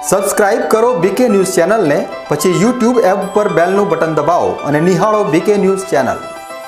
Subscribe કરો બીકે news ચેનલને, પછી YouTube એપ પર બેલનું બટન દબાવો અને નિહાળો બીકે ન્યૂઝ ચેનલ।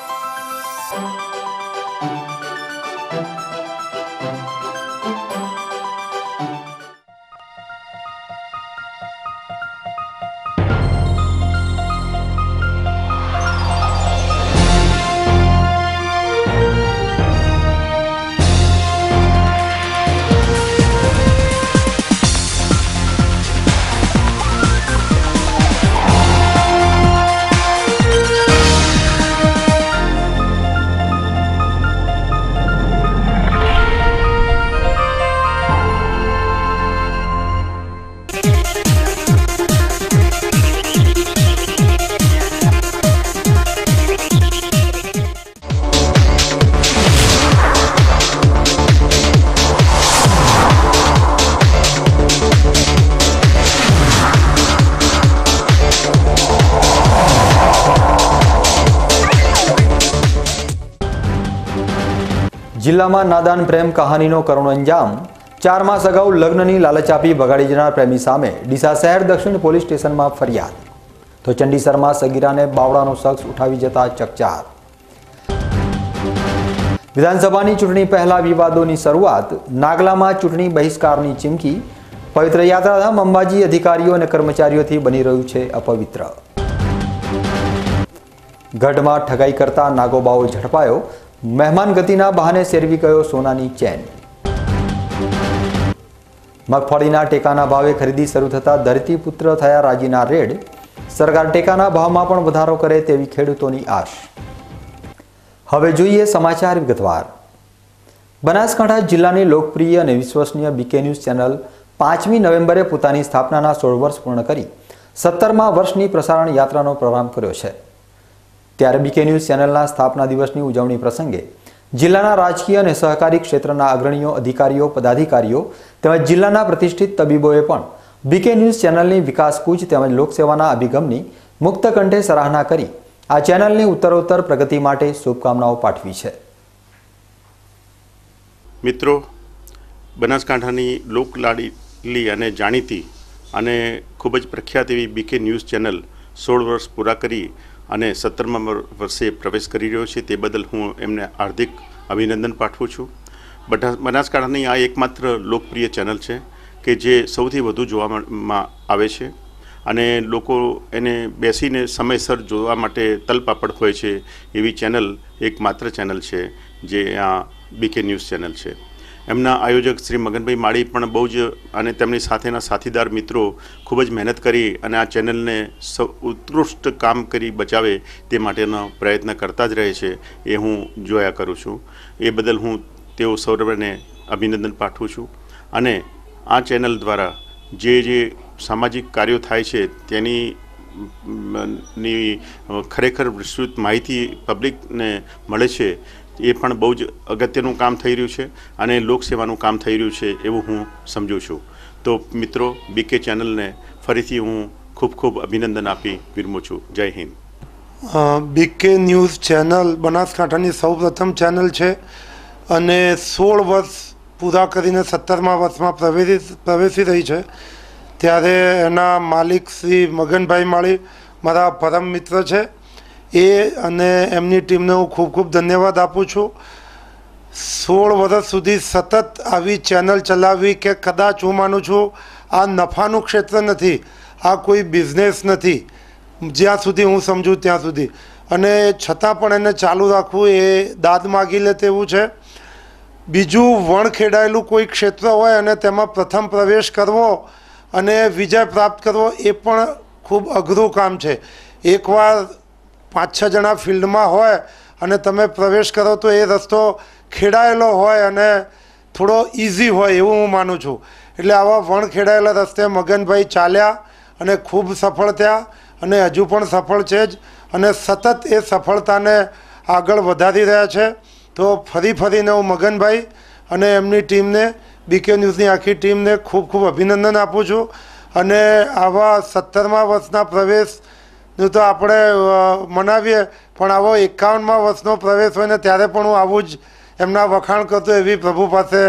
જિલ્લામાં નાદાન પ્રેમ કહાનીનો કરુણ અંજામ। 4 માસ અગાઉ લગ્નની લાલચ આપી ભગાડી જનાર પ્રેમી સામે ડીસા શહેર દક્ષિણ પોલીસ સ્ટેશનમાં ફરિયાદ। તો ચંડીસરમાં સગીરાને બાવળાનો શખ્સ ઉઠાવી જતા ચકચાર। વિધાનસભાની ચૂંટણી પહેલા વિવાદોની શરૂઆત। નાગલામાં ચૂંટણી બહિષ્કારની ચીમકી। પવિત્ર યાત્રાધામ અંબાજી અધિકારીઓ અને કર્મચારીઓથી બની રહ્યું છે અપવિત્ર। ગઢમાં ઠગાઈ કરતા નાગોબાઓ ઝડપાયો। મહેમાન ગતિના બહાને સેરવી ગયો સોનાની ચેન। મગફળીના ટેકાના ભાવે ખરીદી શરૂ થતા ધરતીપુત્ર થયા રાજીના રેડ। સરકાર ટેકાના ભાવમાં પણ વધારો કરે તેવી ખેડૂતોની આશ। હવે જોઈએ સમાચાર વિગતવાર। બનાસકાંઠા જિલ્લાની લોકપ્રિય અને વિશ્વસનીય બીકે ન્યૂઝ ચેનલ 5મી નવેમ્બરે પોતાની સ્થાપનાના 16 વર્ષ પૂર્ણ કરી 17મા વર્ષની પ્રસારણ યાત્રાનો પ્રારંભ કર્યો છે। ત્યારે બીકે ન્યૂઝ ચેનલના સ્થાપના દિવસની ઉજવણી પ્રસંગે જિલ્લાના રાજકીય અને સહકારી ક્ષેત્રના અગ્રણીઓ, અધિકારીઓ, પદાધિકારીઓ તેમજ જિલ્લાના પ્રતિષ્ઠિત તબીબોએ પણ બીકે ન્યૂઝ ચેનલની વિકાસ કૂચ તેમજ લોકસેવાના અભિગમની મુક્ત કંઠે સરાહના કરી આ ચેનલની ઉત્તરોત્તર પ્રગતિ માટે શુભકામનાઓ પાઠવી છે। મિત્રો, બનાસકાંઠાની લોકલાડીલી અને જાણીતી અને ખૂબ જ પ્રખ્યાત એવી બીકે ન્યૂઝ ચેનલ 16 વર્ષ પૂરા કરી અને 17મા વર્ષે પ્રવેશ કરી રહ્યો છે, તે બદલ હું એમને હાર્દિક અભિનંદન પાઠવું છું। બનાસકાંઠાની આ એકમાત્ર લોકપ્રિય ચેનલ છે કે જે સૌથી વધુ જોવામાં આવે છે અને લોકો એને બેસીને સમયસર જોવા માટે તલપાપડ હોય છે એવી ચેનલ એકમાત્ર ચેનલ છે જે આ બીકે ન્યૂઝ ચેનલ છે। એમના આયોજક શ્રી મગનભાઈ માળી પણ બહુ જ અને તેમની સાથેના સાથીદાર મિત્રો ખૂબ જ મહેનત કરી અને આ ચેનલને ઉત્કૃષ્ટ કામ કરી બચાવે તે માટેનો પ્રયત્ન કરતા જ રહે છે, એ હું જોયા કરું છું। એ બદલ હું તેઓ સૌને અભિનંદન પાઠવું છું અને આ ચેનલ દ્વારા જે સામાજિક કાર્યો થાય છે તેની ખરેખર વિસ્તૃત માહિતી પબ્લિકને મળે છે। એ પણ બહુ જ અગત્યનું કામ થઈ રહ્યું છે અને લોકસેવાનું કામ થઈ રહ્યું છે એવું હું સમજું છું। તો મિત્રો, બીકે ચેનલને ફરીથી હું ખૂબ ખૂબ અભિનંદન આપી વિરમું છું। Jai Hind. BK news channel બનાસકાંઠાની સૌપ્રથમ ચેનલ છે અને 16 વર્ષ પૂરા કરીને 17મા વર્ષમાં પ્રવેશી રહી છે। ત્યારે એના માલિક શ્રી મગનભાઈ માળી મારા પરમ મિત્ર છે, એ અને એમની ટીમને હું ખૂબ ખૂબ ધન્યવાદ આપું છું। 16 વર્ષ સુધી સતત આવી ચેનલ ચલાવવી કે કદાચ હું માનું છું આ નફાનું ક્ષેત્ર નથી, આ કોઈ બિઝનેસ નથી જ્યાં સુધી હું સમજું ત્યાં સુધી, અને છતાં પણ એને ચાલુ રાખવું એ દાદ માગી લે તેવું છે। બીજું, વણખેડાયેલું કોઈ ક્ષેત્ર હોય અને તેમાં પ્રથમ પ્રવેશ કરવો અને વિજય પ્રાપ્ત કરવો એ પણ ખૂબ અઘરું કામ છે। એકવાર 5-6 જણા ફિલ્ડમાં હોય અને તમે પ્રવેશ કરો તો એ રસ્તો ખેડાયેલો હોય અને થોડો ઇઝી હોય એવું હું માનું છું। એટલે આવા વણખેડાયેલા રસ્તે મગનભાઈ ચાલ્યા અને ખૂબ સફળ થયા અને હજુ પણ સફળ છે જ અને સતત એ સફળતાને આગળ વધારી રહ્યા છે। તો ફરીને હું મગનભાઈ અને એમની ટીમને, બીકે ન્યૂઝની આખી ટીમને ખૂબ ખૂબ અભિનંદન આપું છું અને આવા 17મા વર્ષના પ્રવેશ તો આપણે મનાવીએ, પણ આવો 51મા વર્ષનો પ્રવેશ હોય ને ત્યારે પણ હું આવું જ એમના વખાણ કરતો એવી પ્રભુ પાસે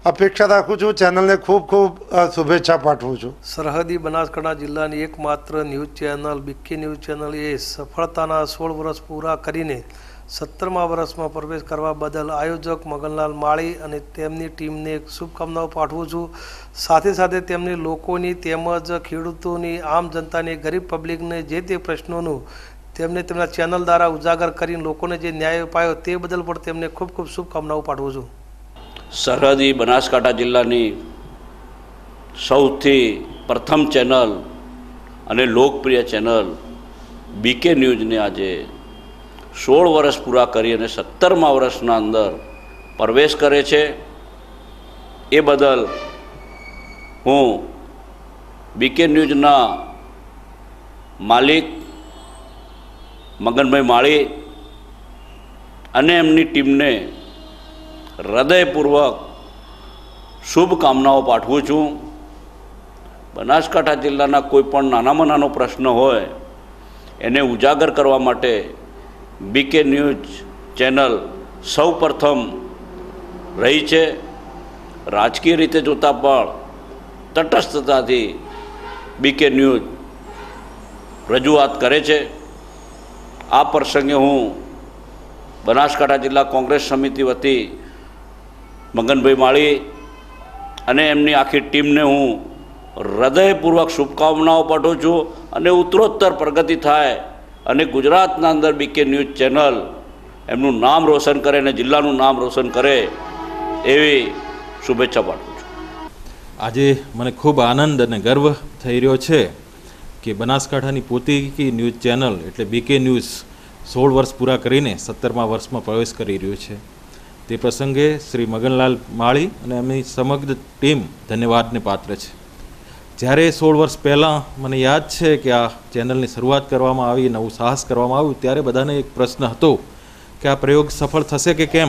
અપેક્ષા રાખું છું. ચેનલને ખૂબ ખૂબ શુભેચ્છા પાઠવું છું. સરહદી બનાસકાંઠા જિલ્લાની એકમાત્ર news channel BK news channel એ સફળતાના 16 વર્ષ પૂરા કરીને 17મા વર્ષમાં પ્રવેશ કરવા બદલ આયોજક મગનલાલ માળી અને તેમની ટીમને શુભકામનાઓ પાઠવું છું. સાથે સાથે તેમની લોકોની તેમજ ખેડૂતોની, આમ જનતાની, ગરીબ પબ્લિકને જે તે પ્રશ્નોનું તેમને તેમના ચેનલ દ્વારા ઉજાગર કરીને લોકોને જે ન્યાય અપાયો તે બદલ પણ તેમને ખૂબ ખૂબ શુભકામનાઓ પાઠવું છું. સરહદી બનાસકાંઠા જિલ્લાની સૌથી પ્રથમ ચેનલ અને લોકપ્રિય ચેનલ બીકે ન્યૂઝને આજે 16 વર્ષ પૂરા કરી અને 17મા વર્ષના અંદર પ્રવેશ કરે છે. એ બદલ હું બીકે ન્યૂઝના માલિક મગનભાઈ માળી અને એમની ટીમને હૃદયપૂર્વક શુભકામનાઓ પાઠવું છું. બનાસકાંઠા જિલ્લાના કોઈ પણ નાનામાં નાનો પ્રશ્ન હોય એને ઉજાગર કરવા માટે બીકે ન્યૂઝ ચેનલ સૌ પ્રથમ રહી છે. રાજકીય રીતે જોતાં પણ તટસ્થતાથી બીકે ન્યૂઝ રજૂઆત કરે છે. આ પ્રસંગે હું બનાસકાંઠા જિલ્લા કોંગ્રેસ સમિતિ વતી મગનભાઈ માળી અને એમની આખી ટીમને હું હૃદયપૂર્વક શુભકામનાઓ પાઠવું છું અને ઉત્તરોત્તર પ્રગતિ થાય અને ગુજરાતના અંદર બીકે ન્યૂઝ ચેનલ એમનું નામ રોશન કરે અને જિલ્લાનું નામ રોશન કરે એવી શુભેચ્છા પાઠવું છું. આજે મને ખૂબ આનંદ અને ગર્વ થઈ રહ્યો છે કે બનાસકાંઠાની પોતાની ન્યૂઝ ચેનલ એટલે બીકે ન્યૂઝ 16 વર્ષ પૂરા કરીને 17મા વર્ષમાં પ્રવેશ કરી રહ્યું છે. તે પ્રસંગે શ્રી મગનલાલ માળી અને એમની સમગ્ર ટીમ ધન્યવાદને પાત્ર છે. જ્યારે 16 વર્ષ પહેલાં મને યાદ છે કે આ ચેનલની શરૂઆત કરવામાં આવી, નવું સાહસ કરવામાં આવ્યું, ત્યારે બધાને એક પ્રશ્ન હતો કે આ પ્રયોગ સફળ થશે કે કેમ.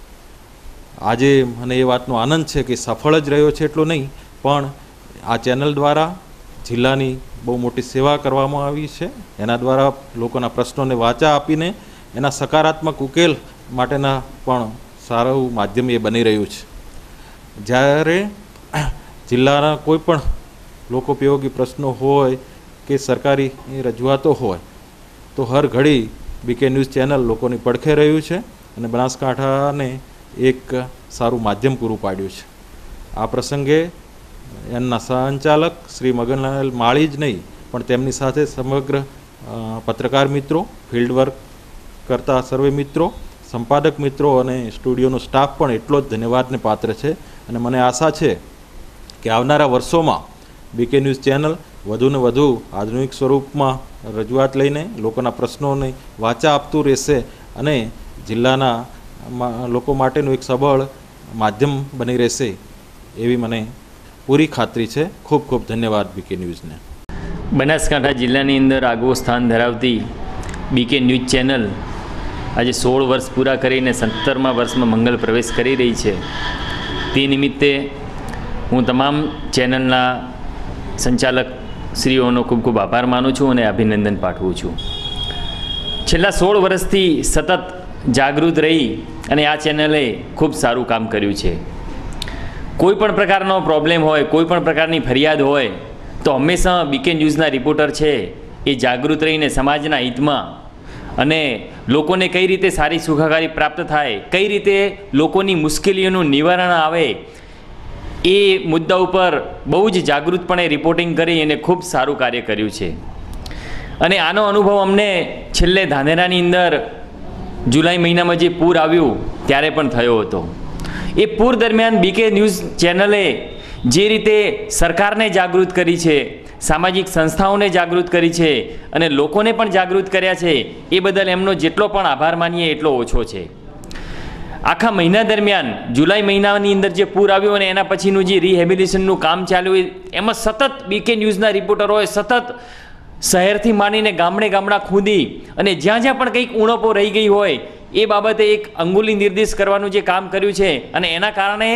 આજે મને એ વાતનો આનંદ છે કે સફળ જ રહ્યો છે એટલો નહીં, પણ આ ચેનલ દ્વારા જિલ્લાની બહુ મોટી સેવા કરવામાં આવી છે. એના દ્વારા લોકોના પ્રશ્નોને વાચા આપીને એના સકારાત્મક ઉકેલ માટેના પણ સારું માધ્યમ એ બની રહ્યું છે. જ્યારે જિલ્લાના કોઈ પણ લોકોપયોગી પ્રશ્નો હોય કે સરકારી રજૂઆતો હોય તો હર ઘડી બીકે ન્યૂઝ ચેનલ લોકોની પડખે રહ્યું છે અને બનાસકાંઠાને એક સારું માધ્યમ પૂરું પાડ્યું છે. આ પ્રસંગે એમના સંચાલક શ્રી મગનલાલ માળી જ નહીં પણ તેમની સાથે સમગ્ર પત્રકાર મિત્રો, ફિલ્ડ વર્ક કરતા સર્વે મિત્રો, સંપાદક મિત્રો અને સ્ટુડિયોનો સ્ટાફ પણ એટલો જ ધન્યવાદને પાત્ર છે. અને મને આશા છે કે આવનારા વર્ષોમાં બીકે ન્યૂઝ ચેનલ વધુને વધુ આધુનિક સ્વરૂપમાં રજૂઆત લઈને લોકોના પ્રશ્નોને વાચા આપતું રહેશે અને જિલ્લાના લોકો માટેનું એક સબળ માધ્યમ બની રહેશે એવી મને પૂરી ખાતરી છે. ખૂબ ખૂબ ધન્યવાદ બીકે ન્યૂઝને. બનાસકાંઠા જિલ્લાની અંદર આગવું સ્થાન ધરાવતી બીકે ન્યૂઝ ચેનલ આજે 16 વર્ષ પૂરા કરીને 17મા વર્ષમાં મંગલ પ્રવેશ કરી રહી છે. તે નિમિત્તે હું તમામ ચેનલના સંચાલક શ્રીઓનો ખૂબ ખૂબ આભાર માનું છું અને અભિનંદન પાઠવું છું. છેલ્લા 16 વર્ષથી સતત જાગૃત રહી અને આ ચેનલે ખૂબ સારું કામ કર્યું છે. કોઈ પણ પ્રકારનો પ્રોબ્લેમ હોય, કોઈ પણ પ્રકારની ફરિયાદ હોય તો હંમેશા બીકે ન્યૂઝના રિપોર્ટર છે એ જાગૃત રહીને સમાજના હિતમાં અને લોકોને કઈ રીતે સારી સુખાકારી પ્રાપ્ત થાય, કઈ રીતે લોકોની મુશ્કેલીઓનું નિવારણ આવે એ મુદ્દા ઉપર બહુ જ જાગૃતપણે રિપોર્ટિંગ કરી અને ખૂબ સારું કાર્ય કર્યું છે. અને આનો અનુભવ અમને છેલ્લે ધાનેરાની અંદર જુલાઈ મહિનામાં જે પૂર આવ્યું ત્યારે પણ થયો હતો. એ પૂર દરમિયાન બીકે ન્યૂઝ ચેનલે જે રીતે સરકારને જાગૃત કરી છે, સામાજિક સંસ્થાઓને જાગૃત કરી છે અને લોકોને પણ જાગૃત કર્યા છે એ બદલ એમનો જેટલો પણ આભાર માનીએ એટલો ઓછો છે. આખા મહિના દરમિયાન જુલાઈ મહિનાની અંદર જે પૂર આવ્યું અને એના પછીનું જે રિહેબિલિટેશનનું કામ ચાલ્યું એમાં સતત બીકે ન્યૂઝના રિપોર્ટરોએ સતત શહેરથી માંડીને ગામડા ખૂંદી અને જ્યાં જ્યાં પણ કંઈક ઉણપો રહી ગઈ હોય એ બાબતે એક અંગુલી નિર્દેશ કરવાનું જે કામ કર્યું છે અને એના કારણે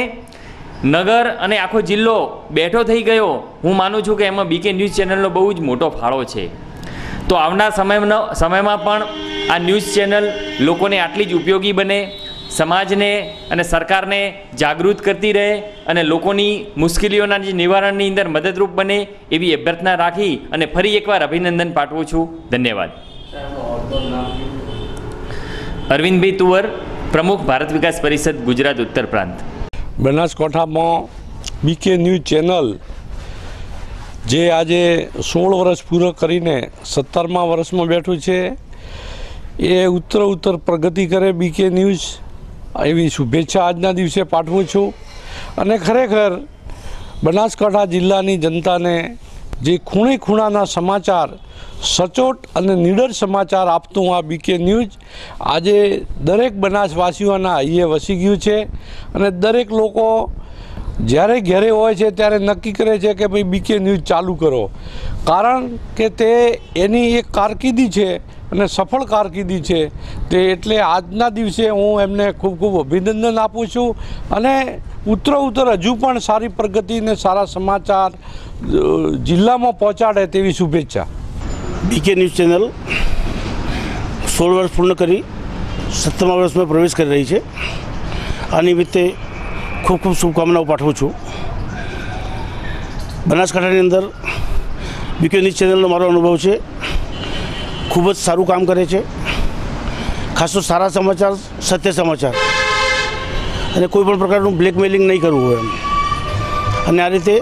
નગર અને આખો જિલ્લો બેઠો થઈ ગયો. હું માનું છું કે એમાં બીકે ન્યૂઝ ચેનલનો બહુ જ મોટો ફાળો છે. તો આવનાર સમયમાં પણ આ ન્યૂઝ ચેનલ લોકોને આટલી જ ઉપયોગી બને, સમાજને અને સરકારને જાગૃત કરતી રહે અને લોકોની મુશ્કેલીઓના જે નિવારણની અંદર મદદરૂપ બને એવી અભ્યર્થના રાખી અને ફરી એકવાર અભિનંદન પાઠવું છું. ધન્યવાદ. અરવિંદભાઈ તુવર, પ્રમુખ ભારત વિકાસ પરિષદ ગુજરાત ઉત્તર પ્રાંત. બનાસકાંઠામાં બીકે ન્યૂઝ ચેનલ જે આજે 16 વર્ષ પૂરો કરીને 17મા વર્ષમાં બેઠું છે, એ ઉત્તર પ્રગતિ કરે બીકે ન્યૂઝ એવી શુભેચ્છા આજના દિવસે પાઠવું છું. અને ખરેખર બનાસકાંઠા જિલ્લાની જનતાને જે ખૂણે ખૂણાના સમાચાર, સચોટ અને નિડર સમાચાર આપતું આ બીકે ન્યૂઝ આજે દરેક બનાસવાસીઓના અહીંયા વસી ગયું છે. અને દરેક લોકો જ્યારે ઘરે હોય છે ત્યારે નક્કી કરે છે કે ભાઈ બીકે ન્યૂઝ ચાલુ કરો, કારણ કે તે એની એક કારકિર્દી છે અને સફળ કારકિર્દી છે. તે એટલે આજના દિવસે હું એમને ખૂબ ખૂબ અભિનંદન આપું છું અને ઉત્તર હજુ પણ સારી પ્રગતિ અને સારા સમાચાર જિલ્લામાં પહોંચાડે તેવી શુભેચ્છા. બીકે ન્યૂઝ ચેનલ 16 વર્ષ પૂર્ણ કરી 17મા વર્ષમાં પ્રવેશ કરી રહી છે. આ નિમિત્તે ખૂબ ખૂબ શુભકામનાઓ પાઠવું છું. બનાસકાંઠાની અંદર બીકે ન્યૂઝ ચેનલનો મારો અનુભવ છે. ખૂબ જ સારું કામ કરે છે. ખાસ તો સારા સમાચાર, સત્ય સમાચાર અને કોઈ પણ પ્રકારનું બ્લેકમેલિંગ નહીં કરવું હોય એમ. અને આ રીતે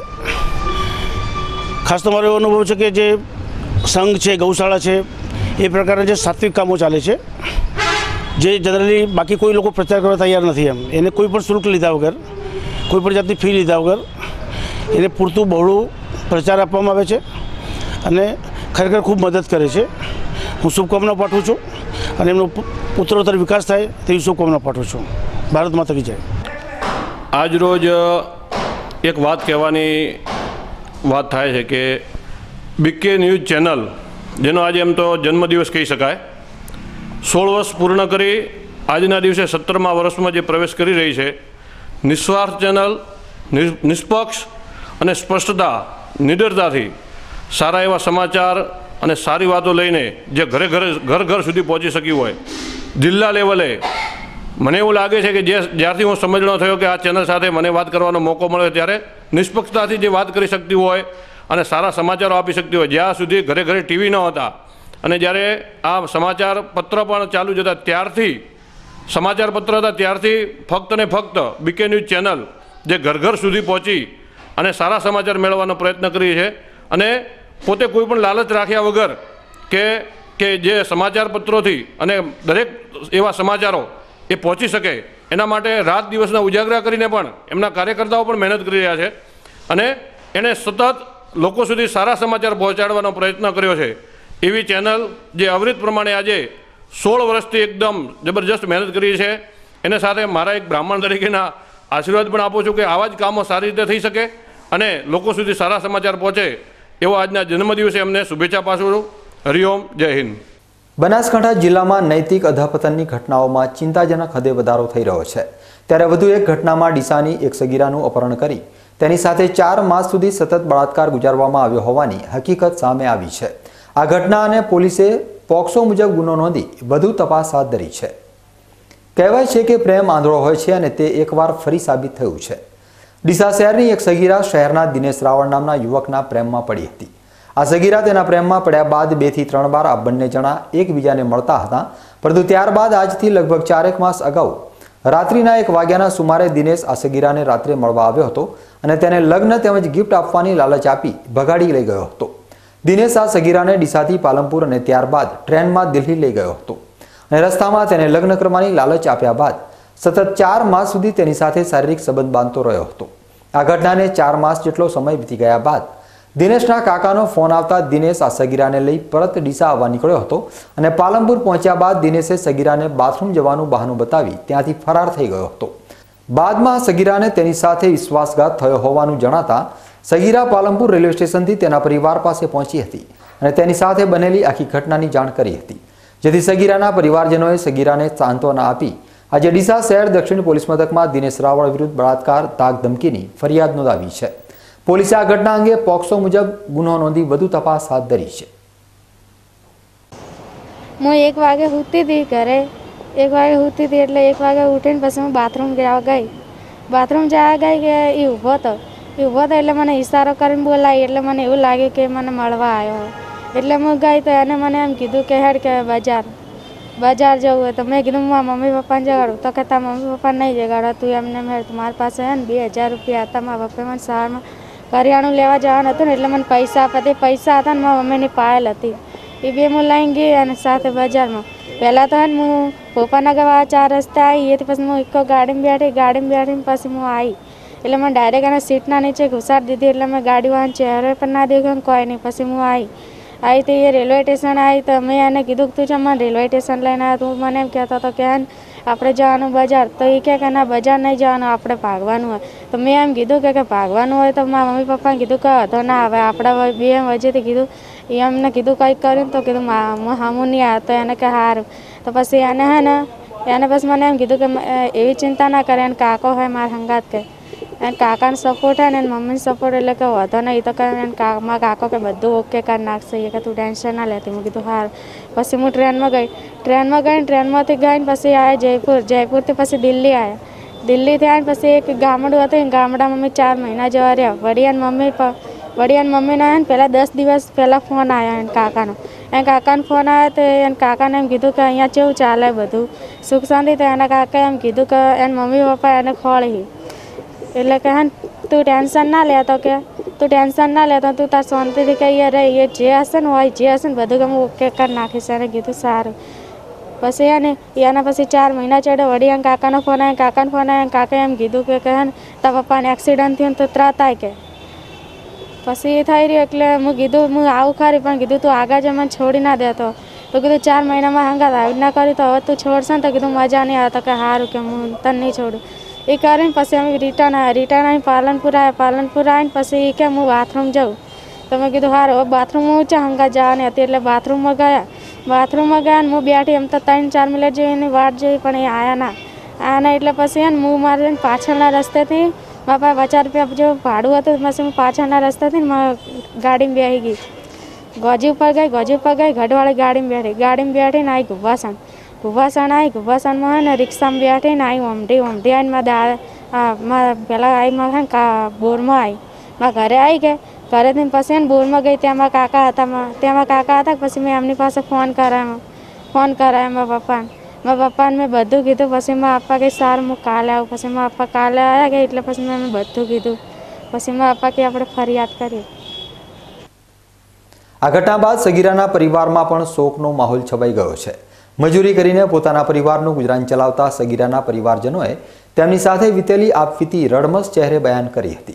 ખાસ તો મારો એવો અનુભવ છે કે જે સંઘ છે, ગૌશાળા છે, એ પ્રકારના જે સાત્વિક કામો ચાલે છે, જે જનરલી બાકી કોઈ લોકો પ્રચાર કરવા તૈયાર નથી એમ. એને કોઈ પણ શુલ્ક લીધા વગર, કોઈ પણ જાતની ફી લીધા વગર એને પૂરતું બહોળું પ્રચાર આપવામાં આવે છે અને ખરેખર ખૂબ મદદ કરે છે. હું શુભકામના પાઠવું છું અને એમનો ઉત્તરોત્તર વિકાસ થાય તેવી શુભકામના પાઠવું છું. ભારત માતા કી જય. આજ રોજ એક વાત કહેવાની વાત થાય છે કે બીકે ન્યૂઝ ચેનલ, જેનો આજે એમ તો જન્મદિવસ કહી શકાય, 16 વર્ષ પૂર્ણ કરી આજના દિવસે 17મા વર્ષમાં જે પ્રવેશ કરી રહી છે, નિસ્વાર્થ ચેનલ, નિષ્પક્ષ અને સ્પષ્ટતા, નિડરતાથી સારા એવા સમાચાર અને સારી વાતો લઈને જે ઘર સુધી પહોંચી શક્યું હોય. જિલ્લા લેવલે મને એવું લાગે છે કે જ્યારથી હું સમજણો થયો કે આ ચેનલ સાથે મને વાત કરવાનો મોકો મળ્યો ત્યારે નિષ્પક્ષતાથી જે વાત કરી શકતી હોય અને સારા સમાચારો આપી શકતી હોય, જ્યાં સુધી ઘરે ટીવી ન હતા અને જ્યારે આ સમાચાર પત્ર પણ ચાલુ જતા ત્યારથી, સમાચાર પત્ર હતા ત્યારથી ફક્ત ને ફક્ત બીકે ન્યૂઝ ચેનલ જે ઘર સુધી પહોંચી અને સારા સમાચાર મેળવવાનો પ્રયત્ન કરી છે. અને પોતે કોઈ પણ લાલચ રાખ્યા વગર કે જે સમાચાર પત્રોથી અને દરેક એવા સમાચારો એ પહોંચી શકે એના માટે રાત દિવસના ઉજાગરા કરીને પણ એમના કાર્યકર્તાઓ પણ મહેનત કરી રહ્યા છે અને એણે સતત લોકો સુધી સારા સમાચાર પહોંચાડવાનો પ્રયત્ન કર્યો છે. એવી ચેનલ જે અવિરત પ્રમાણે આજે 16 વર્ષથી એકદમ જબરજસ્ત મહેનત કરી છે, એને સાથે મારા એક બ્રાહ્મણ તરીકેના આશીર્વાદ પણ આપું છું કે આવા જ કામો સારી રીતે થઈ શકે અને લોકો સુધી સારા સમાચાર પહોંચે એવો આજના જન્મદિવસે અમને શુભેચ્છા પાછું છું. હરિઓમ, જય હિન્દ. બનાસકાંઠા જિલ્લામાં નૈતિક અધપતનની ઘટનાઓમાં ચિંતાજનક હદે વધારો થઈ રહ્યો છે. ત્યારે વધુ એક ઘટનામાં ડીસાની એક સગીરાનું અપહરણ કરી તેની સાથે 4 માસ સુધી સતત બળાત્કાર ગુજારવામાં આવ્યો હોવાની હકીકત સામે આવી છે. આ ઘટના અને પોલીસે પોક્સો મુજબ ગુનો નોંધી વધુ તપાસ હાથ ધરી છે. કહેવાય છે કે પ્રેમ આંધળો હોય છે અને તે એકવાર ફરી સાબિત થયું છે. ડીસા શહેરની એક સગીરા શહેરના દિનેશ રાવળ નામના યુવકના પ્રેમમાં પડી હતી. આ સગીરા તેના પ્રેમમાં પડ્યા બાદ 2 થી 3 વાર આ બંને જણા એકબીજાને મળતા હતા, પરંતુ ત્યારબાદ આજથી લગભગ 4 માસ અગાઉ રાત્રિના 1 વાગ્યાના સુમારે દિનેશ આ સગીરાને રાત્રે મળવા આવ્યો હતો અને તેને લગ્ન તેમજ ગિફ્ટ આપવાની લાલચ આપી ભગાડી લઈ ગયો હતો. દિનેશ આ સગીરાને ડીસાથી પાલનપુર અને ત્યારબાદ ટ્રેનમાં દિલ્હી લઈ ગયો હતો અને રસ્તામાં તેને લગ્ન કરવાની લાલચ આપ્યા બાદ સતત 4 માસ સુધી તેની સાથે શારીરિક સંબંધ બાંધતો રહ્યો હતો. આ ઘટનાને 4 માસ જેટલો સમય વીતી ગયા બાદ દિનેશના કાકાનો ફોન આવતા દિનેશ આ સગીરાને લઈ પરત ડીસા આવવા નીકળ્યો હતો અને પાલનપુર પહોંચ્યા બાદ દિનેશે સગીરાને બાથરૂમ જવાનું બહાનું બતાવી ત્યાંથી ફરાર થઈ ગયો હતો. બાદમાં સગીરાને તેની સાથે વિશ્વાસઘાત થયો હોવાનું જણાતા સગીરા પાલનપુર રેલવે સ્ટેશનથી તેના પરિવાર પાસે પહોંચી હતી અને તેની સાથે બનેલી આખી ઘટનાની જાણ કરી હતી, જેથી સગીરાના પરિવારજનોએ સગીરાને સાંત્વના આપી આજે ડીસા શહેર દક્ષિણ પોલીસ મથકમાં દિનેશ રાવળ વિરુદ્ધ બળાત્કાર, ધાક ધમકીની ફરિયાદ નોંધાવી છે. પોલીસે આ ઘટના અંગે પોક્સો મુજબ ગુનો નોંધી વધુ તપાસ હાથ ધરી છે. હું 1 વાગે સૂતી હતી ઘરે, 1 વાગે સૂતી હતી એટલે 1 વાગે ઉઠીને પછી હું બાથરૂમ જવા ગઈ. બાથરૂમ જવા ગઈ કે એ ઊભો હતો એટલે મને ઇશારો કરીને બોલાવી એટલે મને એવું લાગ્યું કે મને મળવા આવ્યો. એટલે હું ગઈ તો એને મને એમ કીધું કે હેડ કે બજાર જવું હોય તો મેં કીધું મારા મમ્મી પપ્પાને જગાડું. તો કે તારા મમ્મી પપ્પાને નહીં જગાડો, તું એમને મેળ. મારી પાસે હે ને 2000 રૂપિયા હતા. મારા પપ્પાએ મને સવારમાં કરિયાણું લેવા જવાનું હતું ને એટલે મને પૈસા આપ્યા. તે પૈસા હતા ને મારા મમ્મીની પાયલ હતી, એ બે હું લઈને ગઈ અને સાથે બજારમાં. પહેલાં તો હે ને હું પોપાનગર 4 રસ્તે આવી, એથી પછી હું એક ગાડીમાં બેઠીને પછી હું આવી. એટલે મને ડાયરેક્ટ એને સીટના નીચે ઘુસાડી દીધી. એટલે મેં ગાડી વાહન ચહેરો પણ ના દેખ્યો કોઈ નહીં. પછી હું આવી તો એ રેલવે સ્ટેશન આવી તો મેં એને કીધું કે તું છે મને રેલવે સ્ટેશન લઈને આવ્યો. તું મને એમ કહેતો હતો કે આપણે જવાનું બજાર. તો એ કહે કે ના બજાર નહીં જવાનું, આપણે ભાગવાનું હોય. તો મેં એમ કીધું કે ભાગવાનું હોય તો મારા મમ્મી પપ્પાને કીધું કે હતો ના હવે આપણે બે વચ્ચેથી કીધું એમને કીધું કંઈક કર્યું તો કીધું હામું નહીં આવ્યો. તો એને કે સારું. તો પછી એને પછી મને એમ કીધું કે એવી ચિંતા ના કરે, એને કાકો હોય મારા સંગાત કે એને કાકાને સપોર્ટ હોય ને એને મમ્મીને સપોર્ટ એટલે કે વધો નહીં. તો કરે મારા કાકો કે બધું ઓકે કરી નાખશે કે તું ટેન્શન ના લેતી. મેં કીધું સારું. પછી હું ટ્રેનમાંથી ગઈને પછી આવ્યા જયપુરથી પછી દિલ્હી આવ્યા. દિલ્હીથી આવીને પછી એક ગામડું હતું, એ ગામડામાં અમે 4 મહિના જવા રહ્યા. વડિયાની મમ્મીને ને પહેલાં 10 દિવસ પહેલાં ફોન આવ્યો એને કાકાનો ફોન આવ્યો. તો એને કાકાને એમ કીધું કે અહીંયા કેવું ચાલે બધું સુખ શાંતિ. તો એના કાકાએ એમ કીધું કે એના મમ્મી પપ્પા એને ખોળી એટલે કે તું ટેન્શન ના લેતો તું તાર શાંતિથી કહીએ રહી એ જે હશે ને બધું કે હું ઓકે કરી નાખીશ. એને કીધું સારું. પછી એના પછી 4 મહિના ચડે વળી કાકાનો ફોન આવ્યો. કાકાએ એમ કીધું કે તારા પપ્પાને એક્સિડન્ટ થયું તો ત્રાતાય કે પછી એ થઈ રહ્યું. એટલે હું કીધું હું આવું ખરી પણ કીધું તું આગળ જ મને છોડી ના દેતો. તો કીધું 4 મહિનામાં હંગાત આવી ના કરી તો હવે તું છોડશે ને. તો કીધું મજા નહીં આવે. તો કે સારું કે હું તને નહીં છોડું. એ કરીને પછી અમે રિટર્ન આવીને પાલનપુર આવીને પછી એ કે હું બાથરૂમ જાઉં. તો મેં કીધું સારું. હવે બાથરૂમ હું હંગાત જવાની હતી એટલે બાથરૂમમાં ગયા ને હું બેઠી. એમ તો 3-4 મિનિટ જેવી એની વાટ જોઈ પણ એ આવ્યા ના. એટલે પછી હું મારે પાછળના રસ્તેથી મારા પાસે 50 રૂપિયા જેવું ભાડું હતું. પછી હું પાછળના રસ્તેથી ગાડીમાં બેસી ગઈ. ગોજી ઉપર ગઈ ગઢવાળી ગાડીમાં બેઠીને આવી ઘુવાસણ આવી ને રિક્ષામાં બેઠીને આવી ઓમઢી આવીને પહેલાં આવી મારા બોરમાં આવી મારા ઘરે આવી ગઈ. ઘરેથી પછી બોરમાં ગઈ ત્યાં મારા કાકા હતા. પછી મેં એમની પાસે ફોન કરાયો મારા પપ્પાને મેં બધું કીધું. પછી મારા પપ્પા કહે સારું હું કાલે આવું. પછી મારા પપ્પા કાલે આવ્યા ગયા એટલે પછી મેં બધું કીધું. પછી મારા પપ્પા કે આપણે ફરિયાદ કરીએ. આ ઘટના બાદ સગીરાના પરિવારમાં પણ શોકનો માહોલ છવાઈ ગયો છે. મજૂરી કરીને પોતાના પરિવારનું ગુજરાન ચલાવતા સગીરાના પરિવારજનોએ તેમની સાથે વીતેલી આપવીતી રડમસ ચહેરે બયાન કરી હતી.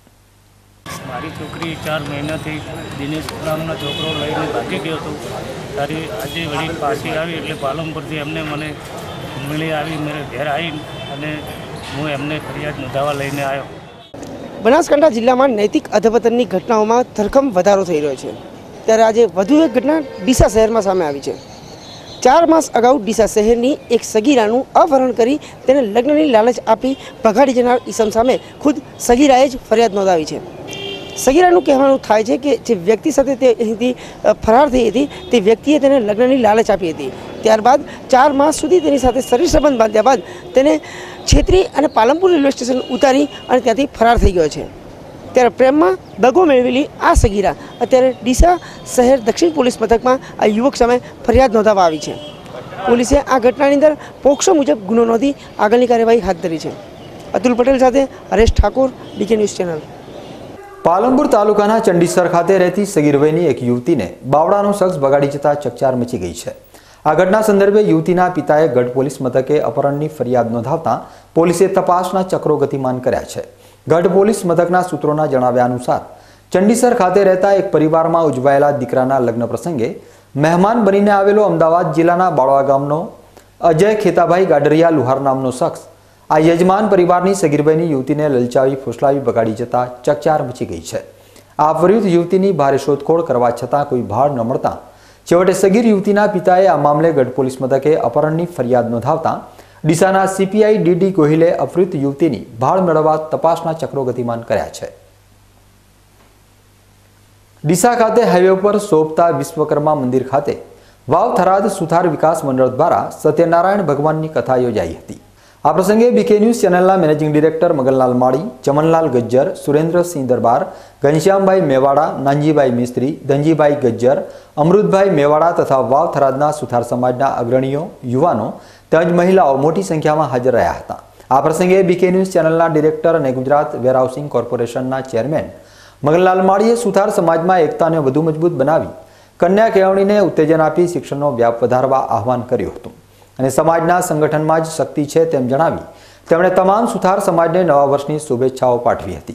મારી છોકરી 4 મહિનાથી દિનેશ નામનો છોકરો લઈને ભાગી ગયો હતો. ત્યારે આજે વળી પાછી આવી એટલે પાલનપુરથી એમને મને મળી આવી મારે ઘેર આવી અને હું એમને ફરિયાદ નોંધાવવા લઈને આવ્યો. બનાસકાંઠા જિલ્લામાં નૈતિક અધપતનની ઘટનાઓમાં ધરખમ વધારો થઈ રહ્યો છે. ત્યારે આજે વધુ એક ઘટના ડીસા શહેરમાં સામે આવી છે. 4 માસ અગાઉ ડીસા શહેરની એક સગીરાનું અપહરણ કરી તેને લગ્નની લાલચ આપી ભગાડી જનાર ઈસમ સામે ખુદ સગીરાએ જ ફરિયાદ નોંધાવી છે. સગીરાનું કહેવાનું થાય છે કે જે વ્યક્તિ સાથે તે અહીંથી ફરાર થઈ હતી તે વ્યક્તિએ તેને લગ્નની લાલચ આપી હતી. ત્યારબાદ 4 માસ સુધી તેની સાથે શરીર સંબંધ બાંધ્યા બાદ તેને છેતરી અને પાલનપુર રેલવે સ્ટેશન ઉતારી અને ત્યાંથી ફરાર થઈ ગયો છે. ત્યારે પ્રેમમાં દગો મેળવેલી આ સગીરા અત્યારે ડીસા શહેર દક્ષિણ પોલીસ મથકમાં આ યુવક સામે ફરિયાદ નોંધાવવા આવી છે. પોલીસે આ ઘટનાની અંદર પોક્સો મુજબ ગુનો નોંધી આગળની કાર્યવાહી હાથ ધરી છે. અતુલ પટેલ સાથે Haresh Thakor, BK news channel. Palanpur તાલુકાના ચંડીસર ખાતે રહેતી સગીર વયની એક યુવતીને બાવળાનો શખ્સ ભગાડી જતા ચકચાર મચી ગઈ છે. આ ઘટના સંદર્ભે યુવતીના પિતાએ ગઢ પોલીસ મથકે અપહરણની ફરિયાદ નોંધાવતા પોલીસે તપાસના ચક્રો ગતિમાન કર્યા છે. ગઢ પોલીસ મથકના સૂત્રોના જણાવ્યા અનુસાર ચંડીસર ખાતે રહેતા એક પરિવારમાં ઉજવાયેલા દીકરાના લગ્ન પ્રસંગે મહેમાન બનીને આવેલો અમદાવાદ જિલ્લાના બાળવા ગામનો અજય ખેતાભાઈ ગાડરિયા લુહાર નામનો શખ્સ આ યજમાન પરિવારની સગીરભાઈની યુવતીને લલચાવી ફોસલાવી બગાડી જતા ચકચાર મચી ગઈ છે. આ વિરુદ્ધ યુવતીની ભારે શોધખોળ કરવા છતાં કોઈ ભાળ ન મળતા છેવટે સગીર યુવતીના પિતાએ આ મામલે ગઢ પોલીસ મથકે અપહરણની ફરિયાદ નોંધાવતા ડીસાના સીપીઆઈ ડીડી ગોહિલે અપહૃત યુવતીની ભાળ મેળવવા તપાસના ચક્રો ગતિમાન કર્યા છે. ડીસા ખાતે હાઈવે પર શોભતા વિશ્વકર્મા મંદિર ખાતે વાવ થરાદ સુથાર વિકાસ મંડળ દ્વારા સત્યનારાયણ ભગવાનની કથા યોજાઈ હતી। આ પ્રસંગે બીકે ન્યૂઝ ચેનલના મેનેજિંગ ડિરેક્ટર મગનલાલ માળી, ચમનલાલ ગજ્જર, સુરેન્દ્રસિંહ દરબાર, ઘનશ્યામભાઈ મેવાડા, નાનજીભાઈ મિસ્ત્રી, ધનજીભાઈ ગજ્જર, અમૃતભાઈ મેવાડા તથા વાવ થરાદના સુથાર સમાજના અગ્રણીઓ, યુવાનો તેમજ મહિલાઓ મોટી સંખ્યામાં હાજર રહ્યા હતા। આ પ્રસંગે બીકે ન્યૂઝ ચેનલના ડિરેક્ટર અને ગુજરાત વેરહાઉસિંગ કોર્પોરેશનના ચેરમેન મગનલાલ માળીએ સુથાર સમાજમાં એકતાને વધુ મજબૂત બનાવી કન્યા કેળવણીને ઉત્તેજન આપી શિક્ષણનો વ્યાપ વધારવા આહવાન કર્યું હતું અને સમાજના સંગઠનમાં જ શક્તિ છે તેમ જણાવી તેમણે તમામ સુથાર સમાજને નવા વર્ષની શુભેચ્છાઓ પાઠવી હતી।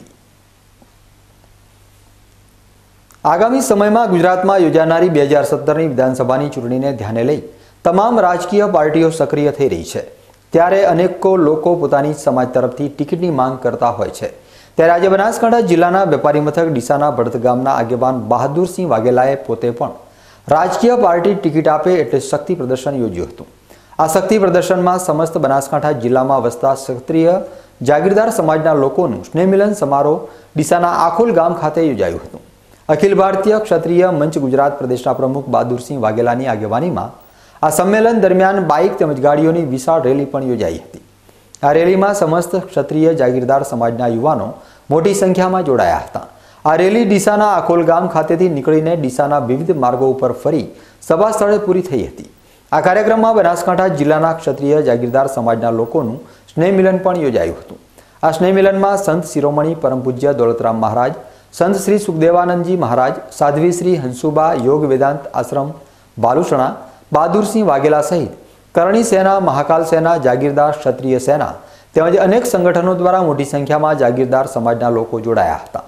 આગામી સમયમાં ગુજરાતમાં યોજાનારી 2017ની વિધાનસભાની ચૂંટણીને ધ્યાને લઈ તમામ રાજકીય પાર્ટીઓ સક્રિય થઈ રહી છે। ત્યારે અનેકો લોકો પોતાની સમાજ તરફથી ટિકિટની માંગ કરતા હોય છે। ત્યારે આજે બનાસકાંઠા જિલ્લાના વેપારી મથક ડીસાના ભડત ગામના આગેવાન બહાદુરસિંહ વાઘેલાએ પોતે પણ રાજકીય પાર્ટી ટિકિટ આપે એટલે શક્તિ પ્રદર્શન યોજ્યું હતું। આ શક્તિ પ્રદર્શનમાં સમસ્ત બનાસકાંઠા જિલ્લામાં વસતા ક્ષત્રિય જાગીરદાર સમાજના લોકોનું સ્નેહમિલન સમારોહ ડીસાના આખોલ ગામ ખાતે યોજાયું હતું। અખિલ ભારતીય ક્ષત્રિય મંચ ગુજરાત પ્રદેશના પ્રમુખ બહાદુરસિંહ વાઘેલાની આગેવાનીમાં આ સંમેલન દરમિયાન બાઇક તેમજ ગાડીઓની વિશાળ રેલી પણ યોજાઈ હતી। આ રેલીમાં સમસ્ત ક્ષત્રિય જાગીરદાર સમાજના યુવાનો મોટી સંખ્યામાં જોડાયા હતા। આ રેલી ડીસાના આખોલ ગામ ખાતેથી નીકળીને ડીસાના વિવિધ માર્ગો ઉપર ફરી સભા સ્થળે પૂરી થઈ હતી। આ કાર્યક્રમમાં બનાસકાંઠા જિલ્લાના ક્ષત્રિય જાગીરદાર સમાજના લોકોનું સ્નેહમિલન પણ યોજાયું હતું। આ સ્નેહમિલનમાં સંત શિરોમણી પરમ પૂજ્ય દોલતરામ મહારાજ, સંત શ્રી સુખદેવાનંદજી મહારાજ, સાધ્વી શ્રી હંસુબા યોગ વેદાંત આશ્રમ બાલુસણા, બહાદુરસિંહ વાઘેલા સહિત કરણી સેના, મહાકાલ સેના, જાગીરદાર ક્ષત્રિય સેના તેમજ અનેક સંગઠનો દ્વારા મોટી સંખ્યામાં જાગીરદાર સમાજના લોકો જોડાયા હતા।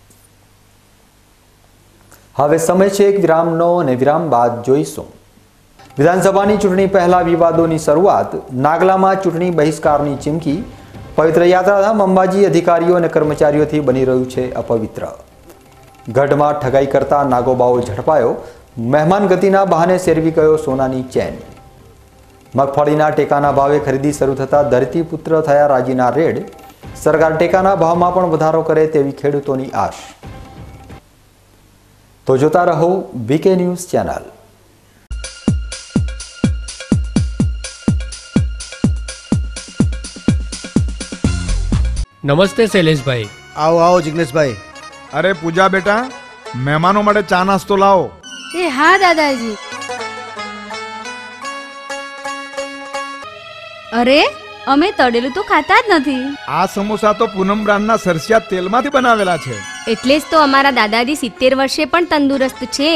હવે સમય છે એક વિરામનો અને વિરામ બાદ જોઈશું વિધાનસભાની ચૂંટણી પહેલા વિવાદોની શરૂઆત, નાગલામાં ચૂંટણી બહિષ્કારની ચીમકી, પવિત્ર યાત્રાધામ અંબાજી અધિકારીઓ અને કર્મચારીઓથી બની રહ્યું છે અપવિત્ર, ગઢમાં ઠગાઈ કરતા નાગોબાઓ ઝડપાયો, મહેમાન ગતિના બહાને સેરવી ગયો સોનાની ચેન, મગફળીના ટેકાના ભાવે ખરીદી શરૂ થતાં ધરતીપુત્ર થયા રાજીના રેડ, સરકાર ટેકાના ભાવમાં પણ વધારો કરે તેવી ખેડૂતોની આશ। તો જોતા રહો બીકે ન્યૂઝ ચેનલ। નમસ્તે શૈલેષભાઈ। આવો આવો જિગ્નેશભાઈ। અરે પૂજા બેટા, મહેમાનો માટે ચા નાસ્તો લાવો। એ હા દાદાજી। અરે અમે તળેલું તો ખાતા જ નથી। આ સમોસા તો પૂનમ બ્રાન્ડના સરસિયા તેલમાંથી બનાવેલા છે। એટલે જ તો અમારા દાદાજી 70 વર્ષે પણ તંદુરસ્ત છે।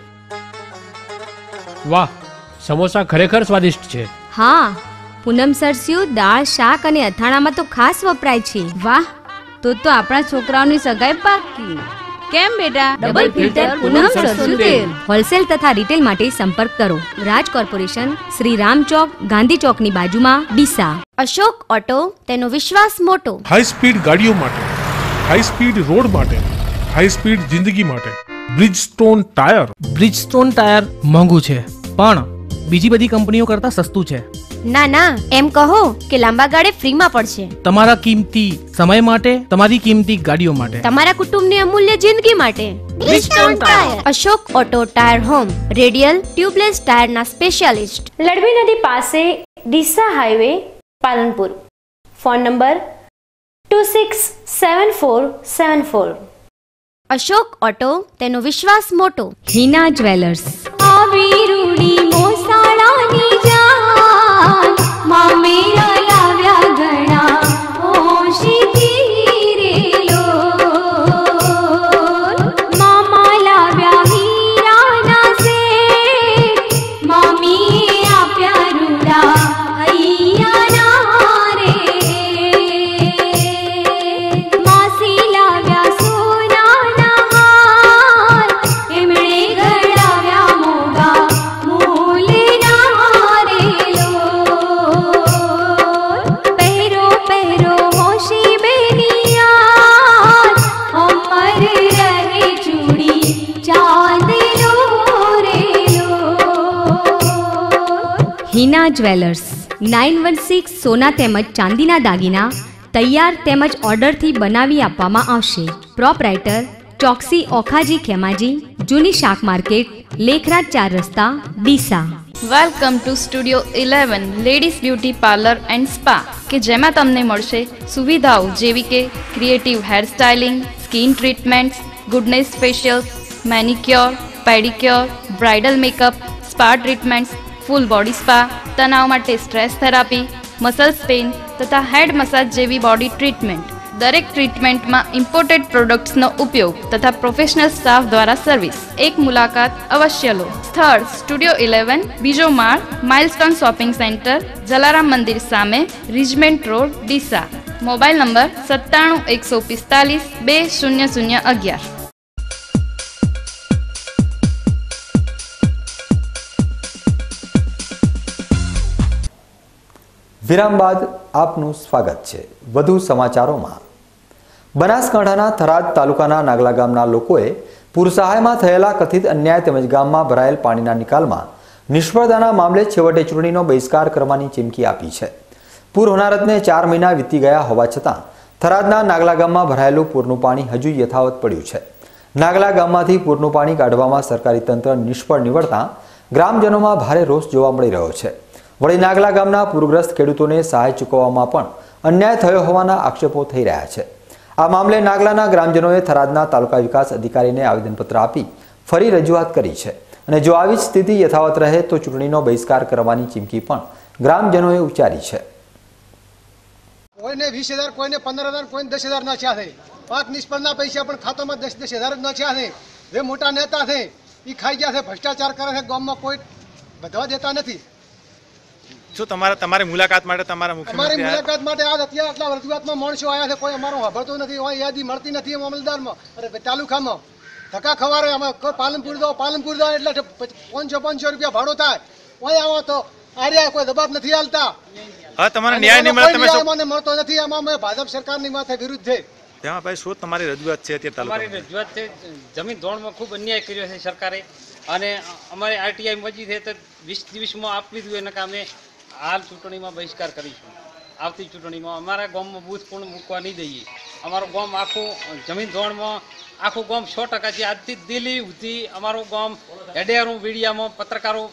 વાહ, સમોસા ખરેખર સ્વાદિષ્ટ છે। હા, પૂનમ સરસ્યું દાળ, શાક અને અથાણામાં તો ખાસ વપરાય છે। વાહ, તો આપણા છોકરાઓની સગાઈ પાકી। કેમ બેટા? ડબલ ફિલ્ટર પૂનમ સરસ્યું તેલ। હોલસેલ તથા રિટેલ માટે સંપર્ક કરો રાજ કોર્પોરેશન, શ્રી રામ ચોક, ગાંધી ચોકની બાજુમાં, ડીસા। અશોક ઓટો, તેનો વિશ્વાસ મોટો। હાઈ સ્પીડ ગાડીઓ માટે, હાઈ સ્પીડ રોડ માટે, હાઈ સ્પીડ જિંદગી માટે બ્રિજસ્ટોન ટાયર। બ્રિજસ્ટોન ટાયર મોંઘું છે પણ બીજી બધી કંપનીઓ કરતા સસ્તું છે। ના ના, એમ કહો કે લાંબા ગાળે ફ્રીમાં પડશે। તમારા કિંમતી સમય માટે, તમારી કિંમતી ગાડીઓ માટે, તમારા કુટુંબની અમૂલ્ય જિંદગી માટે Bridgestone tyre. Ashok auto tyre home, radial tubeless ટાયરના સ્પેશિયાલિસ્ટ, લડવી નદી પાસે, Deesa highway, Palanpur. Phone number 267474। Ashok auto, તેનો વિશ્વાસ મોટો। હિના જ્વેલર્સ, આવી રૂડી મોસાળાની જાન, માં મેરા લાવ્યા ઘણા હોશીથી રે લો, મામા લાવ્યા હીરાના સેટ, મામીએ આપ્યા રૂડા હૈયાના રે, માસી લાવ્યા સોનાના હાર, એમણે ઘડાવ્યા મોગા મૂલના રે લો, પહેરો પહેરો હોશી બેનિયાર, અમર રહે ચૂડી ચાંદલો રે લો। હિના જ્વેલર્સ, 916 સોના તેમજ ચાંદીના દાગીના તૈયાર તેમજ ઓર્ડરથી બનાવી આપવામાં આવશે। પ્રોપરાઇટર ચોકસી ઓખાજી ખેમાજી, જૂની શાક માર્કેટ, લેખરાજ 4 રસ્તા, Deesa. Welcome to studio 11 ladies beauty parlour and spa કે જેમાં તમને મળશે સુવિધાઓ જેવી કે creative hair styling, skin treatments, goodness facials, manicure, pedicure, bridal makeup, spa treatments, full body spa, તણાવ માટે સ્ટ્રેસ થેરાપી, મસલ્સ પેઇન તથા હેડ મસાજ જેવી બોડી ટ્રીટમેન્ટ. દરેક ટ્રીટમેન્ટમાં ઇમ્પોર્ટેડ પ્રોડક્ટ્સનો ઉપયોગ તથા પ્રોફેશનલ સ્ટાફ દ્વારા સર્વિસ. એક મુલાકાત અવશ્ય લો. સ્થળ સ્ટુડિયો 11, બીજો માળ, milestone shopping centre, Jalaram Mandir સામે, regiment road, Deesa. Mobile number 97 145 20011. વિરામ બાદ આપનું સ્વાગત છે. વધુ સમાચારોમાં બનાસકાંઠાના થરાદ તાલુકાના નાગલા ગામના લોકોએ પૂર સહાયમાં થયેલા કથિત અન્યાય તેમજ ગામમાં ભરાયેલ પાણીના નિકાલમાં નિષ્ફળતાના મામલે છેવટે ચૂંટણીનો બહિષ્કાર કરવાની ચીમકી આપી છે. પૂર હોનારતને 4 મહિના વીતી ગયા હોવા છતાં થરાદના નાગલા ગામમાં ભરાયેલું પૂરનું પાણી હજુ યથાવત પડ્યું છે. નાગલા ગામમાંથી પૂરનું પાણી કાઢવામાં સરકારી તંત્ર નિષ્ફળ નીવડતા ગ્રામજનોમાં ભારે રોષ જોવા મળી રહ્યો છે. વળી નાગલા ગામના પૂરગ્રસ્ત ખેડૂતોને સહાય ચૂકવવામાં પણ અન્યાય થયો હોવાના આક્ષેપો થઈ રહ્યા છે. આ મામલે નાગલાના ગ્રામજનોએ થરાદના તાલુકા વિકાસ અધિકારીને આવેદનપત્ર આપી ફરી રજૂઆત કરી છે અને જો આવી જ સ્થિતિ યથાવત રહે તો ચૂંટણીનો બહિષ્કાર કરવાની ચીમકી પણ ગ્રામજનોએ ઉચ્ચારી છે. કોઈને 20,000, કોઈને 15,000, કોઈને 10,000 નાખ્યા છે. 5 નિષ્ફળના પૈસા પણ ખાતામાં 10,000 જ નાખ્યા છે. જે મોટા નેતા છે એ ખાઈ ગયા છે, ભ્રષ્ટાચાર કરે છે, ગામમાં કોઈ વધવા દેતા નથી. શું તમારી મુલાકાત માટે તમારા મુખ્યમંત્રી અમારી મુલાકાત માટે આજ અત્યારે આટલા રજૂઆતમાં માણસો આવ્યા છે, કોઈ અમારો વાપરતો નથી, યાદી મળતી નથી મામલતદારમાં, અરે તાલુકામાં ધક્કા ખવારે. અમે પાલનપુર દો એટલે 500 રૂપિયા ભાડો થાય. કોઈ આવો તો આર્યા કોઈ જવાબ નથી હાલતા. હા, તમારા ન્યાય નહીં મળે, તમે શું મને મળતો નથી. આમાં અમે ભાજપ સરકારની માથે વિરુદ્ધ છે. તેમાં ભાઈ શું તમારી રજૂઆત છે અત્યારે તાલુકામાં? અમારી રજૂઆત છે, જમીન ધોરણમાં ખૂબ અન્યાય કર્યો છે સરકારે અને અમારી આરટીઆઈ મજી છે તો 20 દિવસમાં આપવી જોઈએ. એના કામે હાલ ચૂંટણીમાં બહિષ્કાર કરીશું. આવતી ચૂંટણીમાં અમારા ગામમાં બૂથ પણ મૂકવા નહીં દઈએ. અમારું ગામ આખું જમીન ધોરણમાં આખું ગામ 100% છે. આજથી દિલ્હી સુધી અમારું ગામ હેડેરું મીડિયામાં પત્રકારો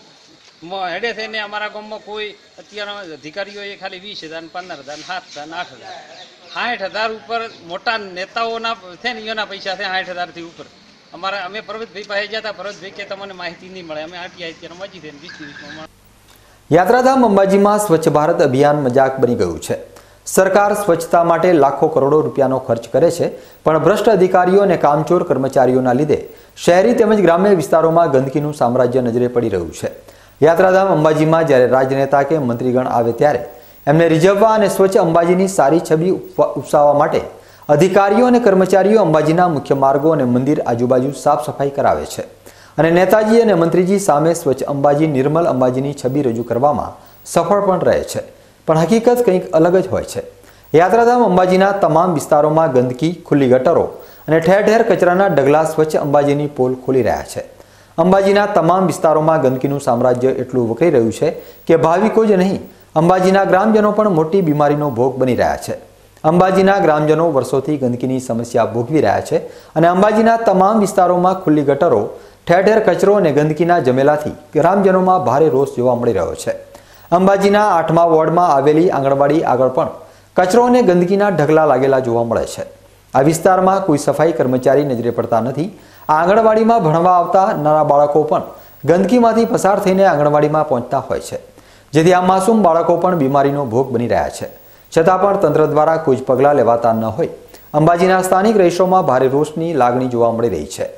હેડે થઈને અમારા ગામમાં કોઈ અત્યારના અધિકારીઓએ ખાલી 20,000, 15,000, 7,000, 8,000, 60,000 ઉપર મોટા નેતાઓના છે ને એના પૈસા છે 60,000થી ઉપર. અમે પર્વતભાઈ પાસે ગયા હતા. પર્વતભાઈ કે તમને માહિતી નહીં મળે. અમે આરટીઆઈ અત્યારે મજી થઈને 20 દિવસમાં. યાત્રાધામ અંબાજીમાં સ્વચ્છ ભારત અભિયાન મજાક બની ગયું છે. સરકાર સ્વચ્છતા માટે લાખો કરોડો રૂપિયાનો ખર્ચ કરે છે, પણ ભ્રષ્ટ અધિકારીઓ અને કામચોર કર્મચારીઓના લીધે શહેરી તેમજ ગ્રામ્ય વિસ્તારોમાં ગંદકીનું સામ્રાજ્ય નજરે પડી રહ્યું છે. યાત્રાધામ અંબાજીમાં જ્યારે રાજનેતા કે મંત્રીગણ આવે ત્યારે એમને રીઝવવા અને સ્વચ્છ અંબાજીની સારી છબી ઉપસાવવા માટે અધિકારીઓ અને કર્મચારીઓ અંબાજીના મુખ્ય માર્ગો અને મંદિર આજુબાજુ સાફ સફાઈ કરાવે છે અને નેતાજી અને મંત્રીજી સામે સ્વચ્છ અંબાજી, નિર્મલ અંબાજીની છબી રજૂ કરવામાં સફળ પણ રહે છે. પણ હકીકત કંઈક અલગ જ હોય છે. યાત્રાધામ અંબાજીના તમામ વિસ્તારોમાં ગંદકી, ખુલ્લી ગટરો અને ઠેર ઠેર કચરાના ઢગલા સ્વચ્છ અંબાજીની પોલ ખોલી રહ્યા છે. અંબાજીના તમામ વિસ્તારોમાં ગંદકીનું સામ્રાજ્ય એટલું વકરી રહ્યું છે કે ભાવિકો જ નહીં, અંબાજીના ગ્રામજનો પણ મોટી બીમારીનો ભોગ બની રહ્યા છે. અંબાજીના ગ્રામજનો વર્ષોથી ગંદકીની સમસ્યા ભોગવી રહ્યા છે અને અંબાજીના તમામ વિસ્તારોમાં ખુલ્લી ગટરો, ઠેર ઠેર કચરો અને ગંદકીના જમેલાથી ગ્રામજનોમાં ભારે રોષ જોવા મળી રહ્યો છે. અંબાજીના 8મા વોર્ડમાં આવેલી આંગણવાડી આગળ પણ કચરો અને ગંદકીના ઢગલા લાગેલા જોવા મળે છે. આ વિસ્તારમાં કોઈ સફાઈ કર્મચારી નજરે પડતા નથી. આ આંગણવાડીમાં ભણવા આવતા નાના બાળકો પણ ગંદકીમાંથી પસાર થઈને આંગણવાડીમાં પહોંચતા હોય છે, જેથી આ માસૂમ બાળકો પણ બીમારીનો ભોગ બની રહ્યા છે. છતાં પણ તંત્ર દ્વારા કોઈ જ પગલાં લેવાતા ન હોય અંબાજીના સ્થાનિક રહીશોમાં ભારે રોષની લાગણી જોવા મળી રહી છે.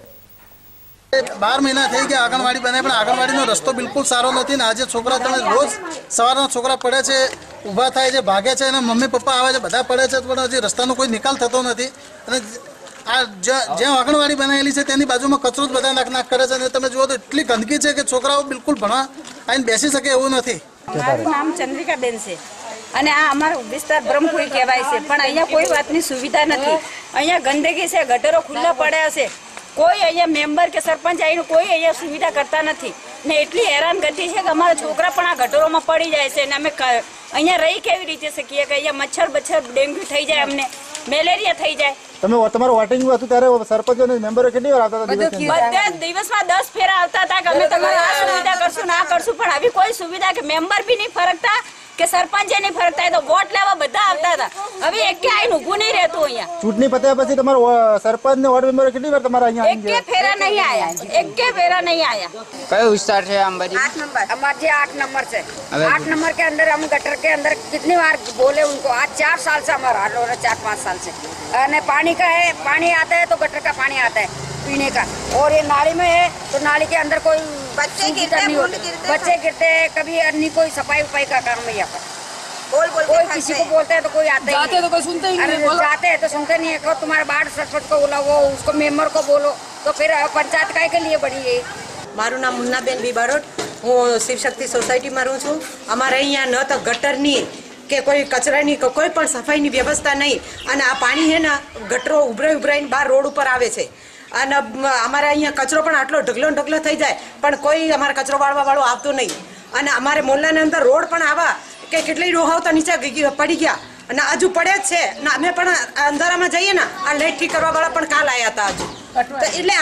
12 મહિના થઈ ગયા આંગણવાડી બને, પણ આંગણવાડીનો રસ્તો બિલકુલ સારો નથી ને આજે છોકરા તમે રોજ સવારના છોકરા પડે છે, ઊભા થાય છે, ભાગે છે અને મમ્મી પપ્પા આવે છે, બધા પડે છે, પણ હજી રસ્તાનો કોઈ નિકાલ થતો નથી. અને આ જ્યાં આંગણવાડી બનાવેલી છે તેની બાજુમાં કચરો જ બધા નાખ કરે છે અને તમે જુઓ તો એટલી ગંદકી છે કે છોકરાઓ બિલકુલ ભણવા આવીને બેસી શકે એવું નથી. મારું નામ ચંદ્રિકાબેન છે અને આ અમારો વિસ્તાર બ્રહ્મપુરી કહેવાય છે, પણ અહીંયા કોઈ વાતની સુવિધા નથી. અહીંયા ગંદકી છે, ગટરો ખુલ્લા પડ્યા છે, કોઈ અહીંયા મેમ્બર કે સરપંચ આવીને કોઈ અહીંયા સુવિધા કરતા નથી ને એટલી હેરાનગતિ છે કે અમારા છોકરા પણ આ ગટરોમાં પડી જાય છે અને અમે અહીંયા રહી કેવી રીતે શકીએ કે અહીંયા મચ્છર ડેન્ગ્યુ થઈ જાય, અમને મેલેરિયા થઈ જાય. તમે તમારું વોટિંગ હતું ત્યારે સરપંચ અને મેમ્બરો કેટલી વાર આવતા હતા? બધા દિવસમાં 10 ફેરા આવતા હતા કે અમે તમારે આ સુવિધા કરશું ના કરશું, પણ આવી કોઈ સુવિધા કે મેમ્બર બી નહીં ફરકતા કે સરપંચ નહીં ફરકતા, તો વોટ લેવા બધા આવતા હતા. હવે એક આઈને ઊભું નહીં રહેતું અહીંયા. ચૂંટણી પત્યા પછી તમારો સરપંચ ને વોર્ડ મેમ્બરો કેટલી વાર તમારા અહીંયા એક ફેરા નહીં આયા, એક ફેરા નહીં આયા. કયો વિસ્તાર છે અંબાજી? 8 नंबर हमारे जे 8 नंबर से 8 नंबर के अंदर हम गटर के अंदर कितनी बार बोले उनको, आज 4 साल से हमारा हाल हो रहा है, 4-5 साल से. અને પાણી का है, पानी आता है तो गटर का पानी आता है पीने का, और ये नाली में है तो नाली के अंदर कोई बच्चे गिरते हैं, बच्चे गिरते हैं, कभी अन्य कोई सफाई उफाई का काम है यहाँ पर. कोई किसी को बोलते हैं तो कोई आता ही नहीं, तो कोई सुनते ही नहीं, जाते हैं तो सुनते नहीं है. तुम्हारे बाढ़ सरपंच को बोला, वो उसको मेंबर को बोलो, तो फिर पंचायत काय के लिए बड़ी है. મારું નામ મુન્નાબેન બી બારોટ, હું શિવશક્તિ સોસાયટીમાં રહું છું. અમારે અહીંયા ન તો ગટરની કે કોઈ કચરાની કે કોઈ પણ સફાઈની વ્યવસ્થા નહીં, અને આ પાણી છે ને ગટરો ઉભરાઈને બહાર રોડ ઉપર આવે છે, અને અમારે અહીંયા કચરો પણ આટલો ઢગલો થઈ જાય પણ કોઈ અમારે કચરો વાળવાવાળો આવતો નહીં. અને અમારે મોહલ્લાની અંદર રોડ પણ આવા કે કેટલી ડોહાઓ તો નીચે પડી ગયા અને હજુ પડે જ છે ને. અમે પણ અંધારામાં જઈએ ને આ લાઈટ ઠીક કરવાવાળા પણ કાલ આવ્યા હતા હજુ. તો એટલે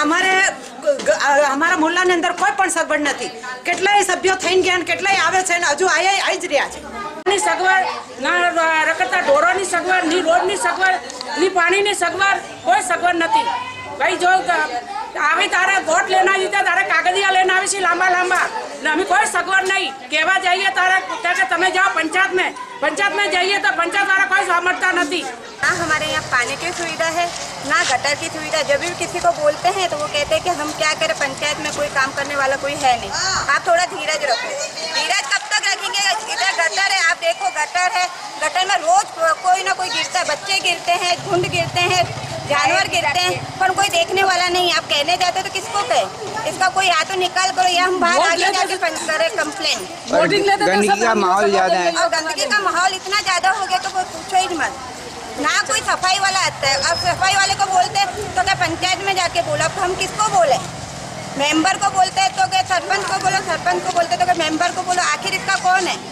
અમારા મોહલ્લાની અંદર કોઈ પણ સગવડ નથી. કેટલાય સભ્યો થઈને ગયા ને કેટલાય આવે છે ને હજુ આવી જ રહ્યા છે. સગવડ ના રખડતા ઢોરોની સગવડ, ની રોડની સગવડ, ની પાણીની સગવડ, કોઈ સગવડ નથી. ભાઈ જો આવે તારે વોટ લેના જીતે તારે કાગળિયા લેના આવે છે લાંબા ને અમે કોઈ સગવડ નહીં. કહેવા જઈએ તારે કે તમે જાઓ पंचायत में जाइए तो पंचायत वाला कोई समझता नहीं. ना हमारे यहाँ पानी की सुविधा है ना गटर की सुविधा. जब भी किसी को बोलते हैं तो वो कहते हैं कि हम क्या करें, पंचायत में कोई काम करने वाला कोई है नहीं. आप थोड़ा धीरज रखो. धीरज कब तक रखेंगे? इधर गटर है, आप देखो गटर है, गटर में रोज कोई ना कोई गिरता है, बच्चे गिरते हैं, झुंड गिरते हैं, जानवर गिरते हैं, पर कोई देखने वाला नहीं. आप कहने जाते तो किसको कहे? इसका कोई या तो निकाल करो या हम बाहर आगे जाके करे कंप्लेन. गंदगी का माहौल ज्यादा है, और गंदगी का माहौल इतना ज्यादा हो गया तो कोई पूछो ही मत. ना कोई सफाई वाला आता है. अब सफाई वाले को बोलते तो क्या पंचायत में जाके बोलो, अब हम किसको बोले? मेंबर को बोलते हैं तो क्या सरपंच को बोलो, सरपंच को बोलते तो क्या मेंबर को बोलो. आखिर इसका कौन है?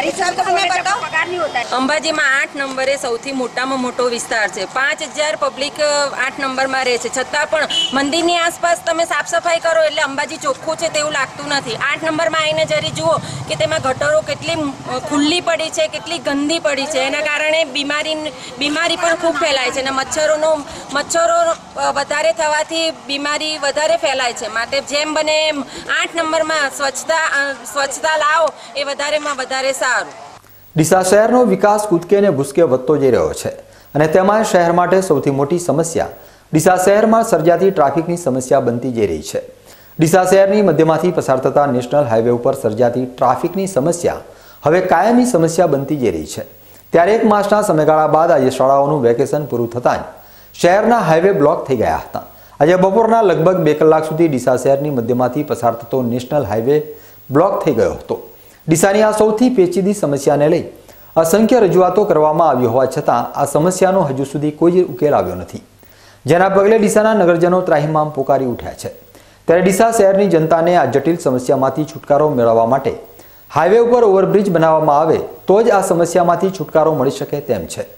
અંબાજીમાં 8 નંબરે સૌથી મોટામાં મોટો વિસ્તાર છે. 5000 પબ્લિક 8 નંબરમાં રહે છે, છતાં પણ મંદિરની આસપાસ તમે સાફ સફાઈ કરો એટલે અંબાજી ચોખ્ખું છે તેવું લાગતું નથી. 8 નંબરમાં આવીને જરી જુઓ કે તેમાં ગટરો કેટલી ખુલ્લી પડી છે, કેટલી ગંદી પડી છે. એના કારણે બીમારી પણ ખૂબ ફેલાય છે અને મચ્છરો વધારે થવાથી બીમારી વધારે ફેલાય છે. માટે જેમ બને એમ 8 નંબરમાં સ્વચ્છતા લાવો એ વધારેમાં વધારે સારું. ડીસા શહેરનો વિકાસ કૂદકે ને ભૂસકે વધતો જઈ રહ્યો છે અને તેમાં શહેર માટે સૌથી મોટી સમસ્યા ડીસા શહેરમાં સર્જાતી ટ્રાફિકની સમસ્યા બનતી જઈ રહી છે. ડીસા શહેરની મધ્યમાંથી પસાર થતા નેશનલ હાઈવે ઉપર સર્જાતી ટ્રાફિકની સમસ્યા હવે કાયમી સમસ્યા બનતી જઈ રહી છે. ત્યારે 1 માસના સમયગાળા બાદ આજે શાળાઓનું વેકેશન પૂરું થતાં જ શહેરના હાઈવે બ્લોક થઈ ગયા હતા. આજે બપોરના લગભગ 2 કલાક સુધી ડીસા શહેરની મધ્યમાંથી પસાર થતો નેશનલ હાઈવે બ્લોક થઈ ગયો હતો. ડીસાની આ સૌથી પેચીદી સમસ્યાને લઈ અસંખ્ય રજૂઆતો કરવામાં આવી હોવા છતાં આ સમસ્યાનો હજુ સુધી કોઈ ઉકેલ આવ્યો નથી, જેના પગલે ડીસાના નગરજનો ત્રાહિમામ પોકારી ઉઠ્યા છે. ત્યારે ડીસા શહેરની જનતાને આ જટિલ સમસ્યામાંથી છુટકારો મેળવવા માટે હાઈવે ઉપર ઓવરબ્રિજ બનાવવામાં આવે તો જ આ સમસ્યામાંથી છુટકારો મળી શકે તેમ છે.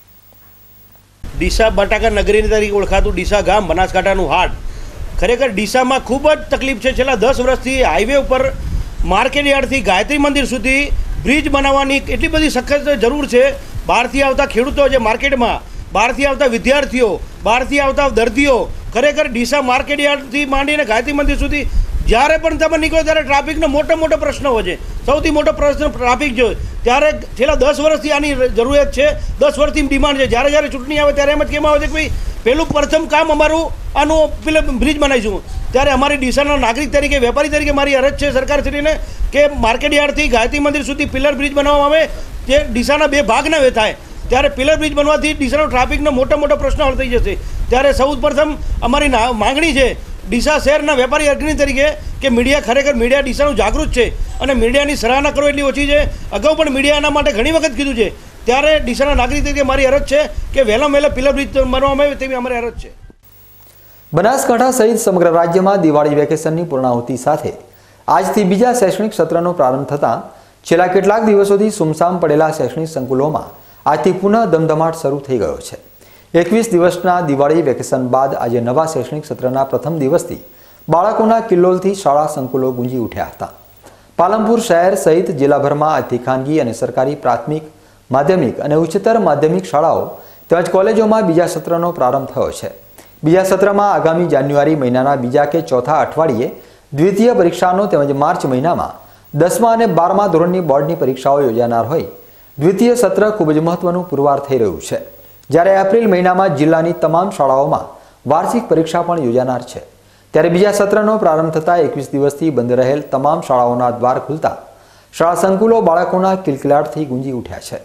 ડીસા બટાકા નગરી તરીકે ઓળખાતું ડીસા ગામ બનાસકાંઠાનું હાટ. ખરેખર ડીસામાં ખૂબ જ તકલીફ છે. છેલ્લા 10 વર્ષથી હાઈવે ઉપર માર્કેટ યાર્ડથી ગાયત્રી મંદિર સુધી બ્રિજ બનાવવાની એટલી બધી સખત જરૂર છે. બહારથી આવતા ખેડૂતો જે માર્કેટમાં, બહારથી આવતા વિદ્યાર્થીઓ, બહારથી આવતા દર્દીઓ, ખરેખર ડીસા માર્કેટ યાર્ડથી માંડીને ગાયત્રી મંદિર સુધી જ્યારે પણ તમે નીકળો ત્યારે ટ્રાફિકનો મોટો પ્રશ્ન હોય છે. સૌથી મોટો પ્રશ્ન ટ્રાફિક જો. ત્યારે છેલ્લા 10 વર્ષથી આની જરૂરિયાત છે, 10 વર્ષથી ડિમાન્ડ છે. જ્યારે ચૂંટણી આવે ત્યારે એમ જ કહેવામાં આવે છે કે ભાઈ પહેલું પ્રથમ કામ અમારું આનું પેલું બ્રિજ બનાવીશું. ત્યારે અમારી ડીસાના નાગરિક તરીકે, વેપારી તરીકે મારી અરજ છે સરકારશ્રીને કે માર્કેટ યાર્ડથી ગાયત્રી મંદિર સુધી પિલર બ્રિજ બનાવવામાં આવે, જે ડીસાના 2 ભાગ ન થાય. ત્યારે પિલર બ્રિજ બનવાથી ડીસાનો ટ્રાફિકનો મોટો પ્રશ્ન હલ થઈ જશે. ત્યારે સૌ પ્રથમ અમારી માંગણી છે ડીસા શહેરના વેપારી અગ્રણી તરીકે કે મીડિયા ડીસાનું જાગૃત છે અને મીડિયાની સરાહના કરો એટલી ઓછી છે. અગાઉ પણ મીડિયા એના માટે ઘણી વખત કીધું છે. ત્યારે ડીસાના નાગરિક તરીકે મારી અરજ છે કે વહેલા પિલર બ્રિજ બનાવવામાં આવે તેવી અમારી અરજ છે. બનાસકાંઠા સહિત સમગ્ર રાજ્યમાં દિવાળી વેકેશનની પૂર્ણાહુતિ સાથે આજથી બીજા શૈક્ષણિક સત્રનો પ્રારંભ થતાં છેલ્લા કેટલાક દિવસોથી સુમસામ પડેલા શૈક્ષણિક સંકુલોમાં આજથી પુનઃ ધમધમાટ શરૂ થઈ ગયો છે. 21 દિવસના દિવાળી વેકેશન બાદ આજે નવા શૈક્ષણિક સત્રના પ્રથમ દિવસથી બાળકોના કિલ્લોલથી શાળા સંકુલો ગુંજી ઉઠ્યા હતા. પાલનપુર શહેર સહિત જિલ્લાભરમાં આજથી ખાનગી અને સરકારી પ્રાથમિક, માધ્યમિક અને ઉચ્ચતર માધ્યમિક શાળાઓ તેમજ કોલેજોમાં બીજા સત્રનો પ્રારંભ થયો છે. બીજા સત્રમાં આગામી જાન્યુઆરી મહિનાના બીજા કે ચોથા અઠવાડિયે દ્વિતીય પરીક્ષાનો તેમજ માર્ચ મહિનામાં 10મા અને 12મા ધોરણની બોર્ડની પરીક્ષાઓ યોજાનાર હોય દ્વિતીય સત્ર ખૂબ જ મહત્વનું પુરવાર થઈ રહ્યું છે. જ્યારે એપ્રિલ મહિનામાં જિલ્લાની તમામ શાળાઓમાં વાર્ષિક પરીક્ષા પણ યોજાનાર છે. ત્યારે બીજા સત્રનો પ્રારંભ થતાં 21 દિવસથી બંધ રહેલ તમામ શાળાઓના દ્વાર ખુલતા શાળા સંકુલો બાળકોના કિલકિલાટથી ગુંજી ઉઠ્યા છે.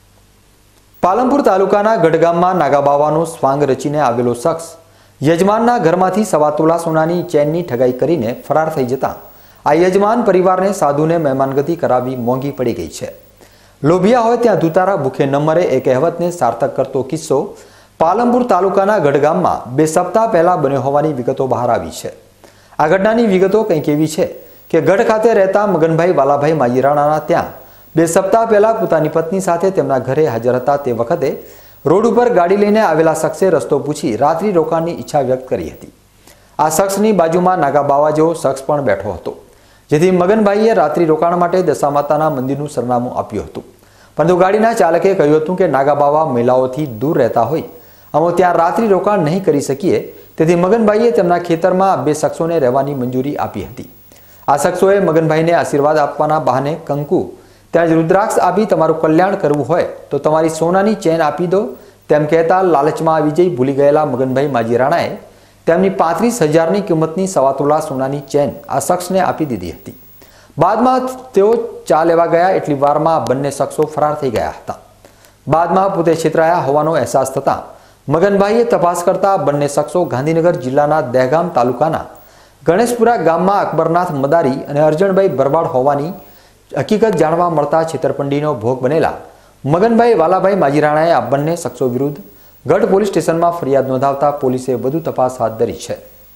પાલનપુર તાલુકાના ગઢગામમાં નાગાબાવાનો સ્વાંગ રચીને આવેલો શખ્સ યજમાનના ઘરમાંથી 1.25 તોલા સોનાની ચેનની ઠગાઈ કરીને ફરાર થઈ જતા આ યજમાન પરિવારને સાધુને મહેમાનગતિ કરાવી મોંઘી પડી ગઈ છે. લોભિયા હોય ત્યાં ધુતારા ભૂખે ન મરે એ કહેવતને સાર્થક કરતો કિસ્સો પાલનપુર તાલુકાના ગઢગામમાં 2 સપ્તાહ પહેલા બન્યો હોવાની વિગતો બહાર આવી છે. આ ઘટનાની વિગતો કંઈક એવી છે કે ગઢ ખાતે રહેતા મગનભાઈ વાલાભાઈ માજીરાણાના ત્યાં 2 સપ્તાહ પહેલા પોતાની પત્ની સાથે તેમના ઘરે હાજર હતા. તે વખતે રોડ ઉપર ગાડી લઈને આવેલા શખ્સે રસ્તો પૂછી રાત્રિ રોકાણની ઈચ્છા વ્યક્ત કરી હતી. આ શખ્સની બાજુમાં નાગા બાવા જેવો શખ્સ પણ બેઠો હતો, જેથી મગનભાઈએ રાત્રિ રોકાણ માટે દશામાતાના મંદિરનું સરનામું આપ્યું હતું. પરંતુ ગાડીના ચાલકે કહ્યું હતું કે નાગા બાવા મહિલાઓથી દૂર રહેતા હોય, અમે ત્યાં રાત્રિ રોકાણ નહીં કરી શકીએ. તેથી મગનભાઈએ તેમના ખેતરમાં 2 શખ્સોને રહેવાની મંજૂરી આપી હતી. આ શખ્સોએ મગનભાઈને આશીર્વાદ આપવાના બહાને કંકુ તેમજ રુદ્રાક્ષ આપી તમારું કલ્યાણ કરવું હોય તો તમારી સોનાની ચેન આપી દો તેમ કહેતા લાલચમાં આવી જઈ ભૂલી ગયેલા મગનભાઈ માજીરાણાએ તેમની 35,000ની કિંમતની 1.25 તોલા સોનાની ચેન આ શખ્સને આપી દીધી હતી. બાદમાં તેઓ ચા લેવા ગયા એટલી વારમાં બંને શખ્સો ફરાર થઈ ગયા હતા. બાદમાં પોતે છેતરાયા હોવાનો અહેસાસ થતાં મગનભાઈએ તપાસ કરતા બંને શખ્સો ગાંધીનગર જિલ્લાના દહેગામ તાલુકાના ગણેશપુરા ગામમાં અકબરનાથ મદારી અને અર્જણભાઈ બરવાડ હોવાની હકીકત જાણવા મળતા છેતરપિંડીનો ભોગ બનેલા મગનભાઈ વાલાભાઈ માજીરાણાએ આ બંને શખ્સો વિરુદ્ધ ગઢ પોલીસ સ્ટેશનમાં ફરિયાદ નોંધાવતા પોલીસે વધુ તપાસ હાથ ધરી છે.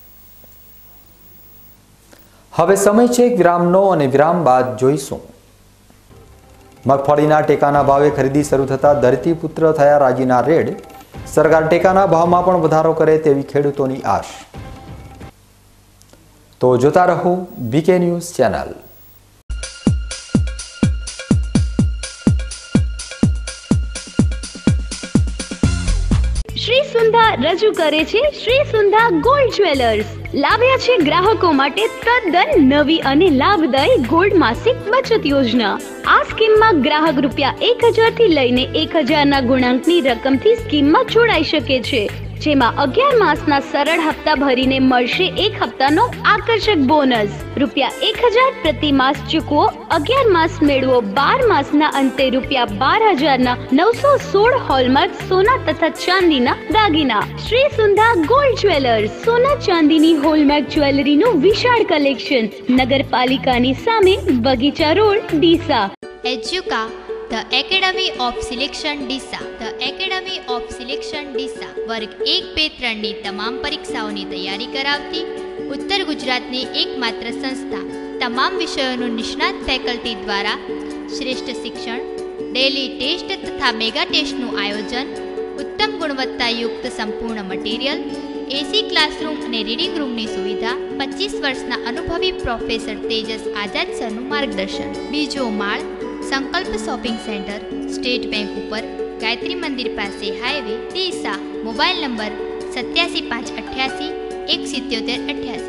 હવે સમય છે એક વિરામનો અને વિરામ બાદ જોઈશું. મગફળીના ટેકાના ભાવે ખરીદી શરૂ થતાં ધરતીપુત્ર થયા રાજીના રેડ. સરકાર ટેકાના ભાવમાં પણ વધારો કરે તેવી ખેડૂતોની આશ. તો જોતા રહો BK news channel. Shri Sundha રજૂ કરે છે શ્રી સુંધા ગોલ્ડ જ્વેલર્સ. લાવ્યા છે ગ્રાહકો માટે તદ્દન નવી અને લાભદાયી ગોલ્ડ માસિક બચત યોજના. આ સ્કીમમાં ગ્રાહક ₹1000 થી લઈને 1000ના ગુણાંકની રકમથી સ્કીમમાં જોડાઈ શકે છે, જેમાં 11 માસના સરળ હપ્તા ભરીને મળશે 1 હપ્તાનો આકર્ષક બોનસ. ₹1000 પ્રતિ માસ ચૂકવો, 11 માસ મેળવો. 12 માસના અંતે ₹12,000ના 916 હોલમાર્ક સોના તથા ચાંદીના દાગીના. Shri Sundha gold jewellers. સોના ચાંદીની હોલમાર્ક જ્વેલરીનું વિશાળ કલેક્શન. નગરપાલિકાની સામે, Bagicha road, Deesa. Educa The Academy of Selection DISA. The Academy of Selection DISA વર્ગ 1, 2, 3ની તમામ પરીક્ષાઓની તૈયારી કરાવતી ઉત્તર ગુજરાતની એકમાત્ર સંસ્થા. તમામ વિષયોનું નિષ્ણાત ફેકલ્ટી દ્વારા શ્રેષ્ઠ શિક્ષણ, ડેલી ટેસ્ટ તથા મેગા ટેસ્ટનું આયોજન, ઉત્તમ ગુણવત્તાયુક્ત સંપૂર્ણ મટીરિયલ, એસી ક્લાસરૂમ અને રીડિંગ રૂમની સુવિધા, 25 વર્ષના અનુભવી પ્રોફેસર તેજસ આઝાદ સરનું માર્ગદર્શન. બીજો માળ, સંકલ્પ શોપિંગ સેન્ટર, સ્ટેટ બેંક ઉપર, ગાયત્રી મંદિર પાસે, highway, Deesa. Mobile number 87 588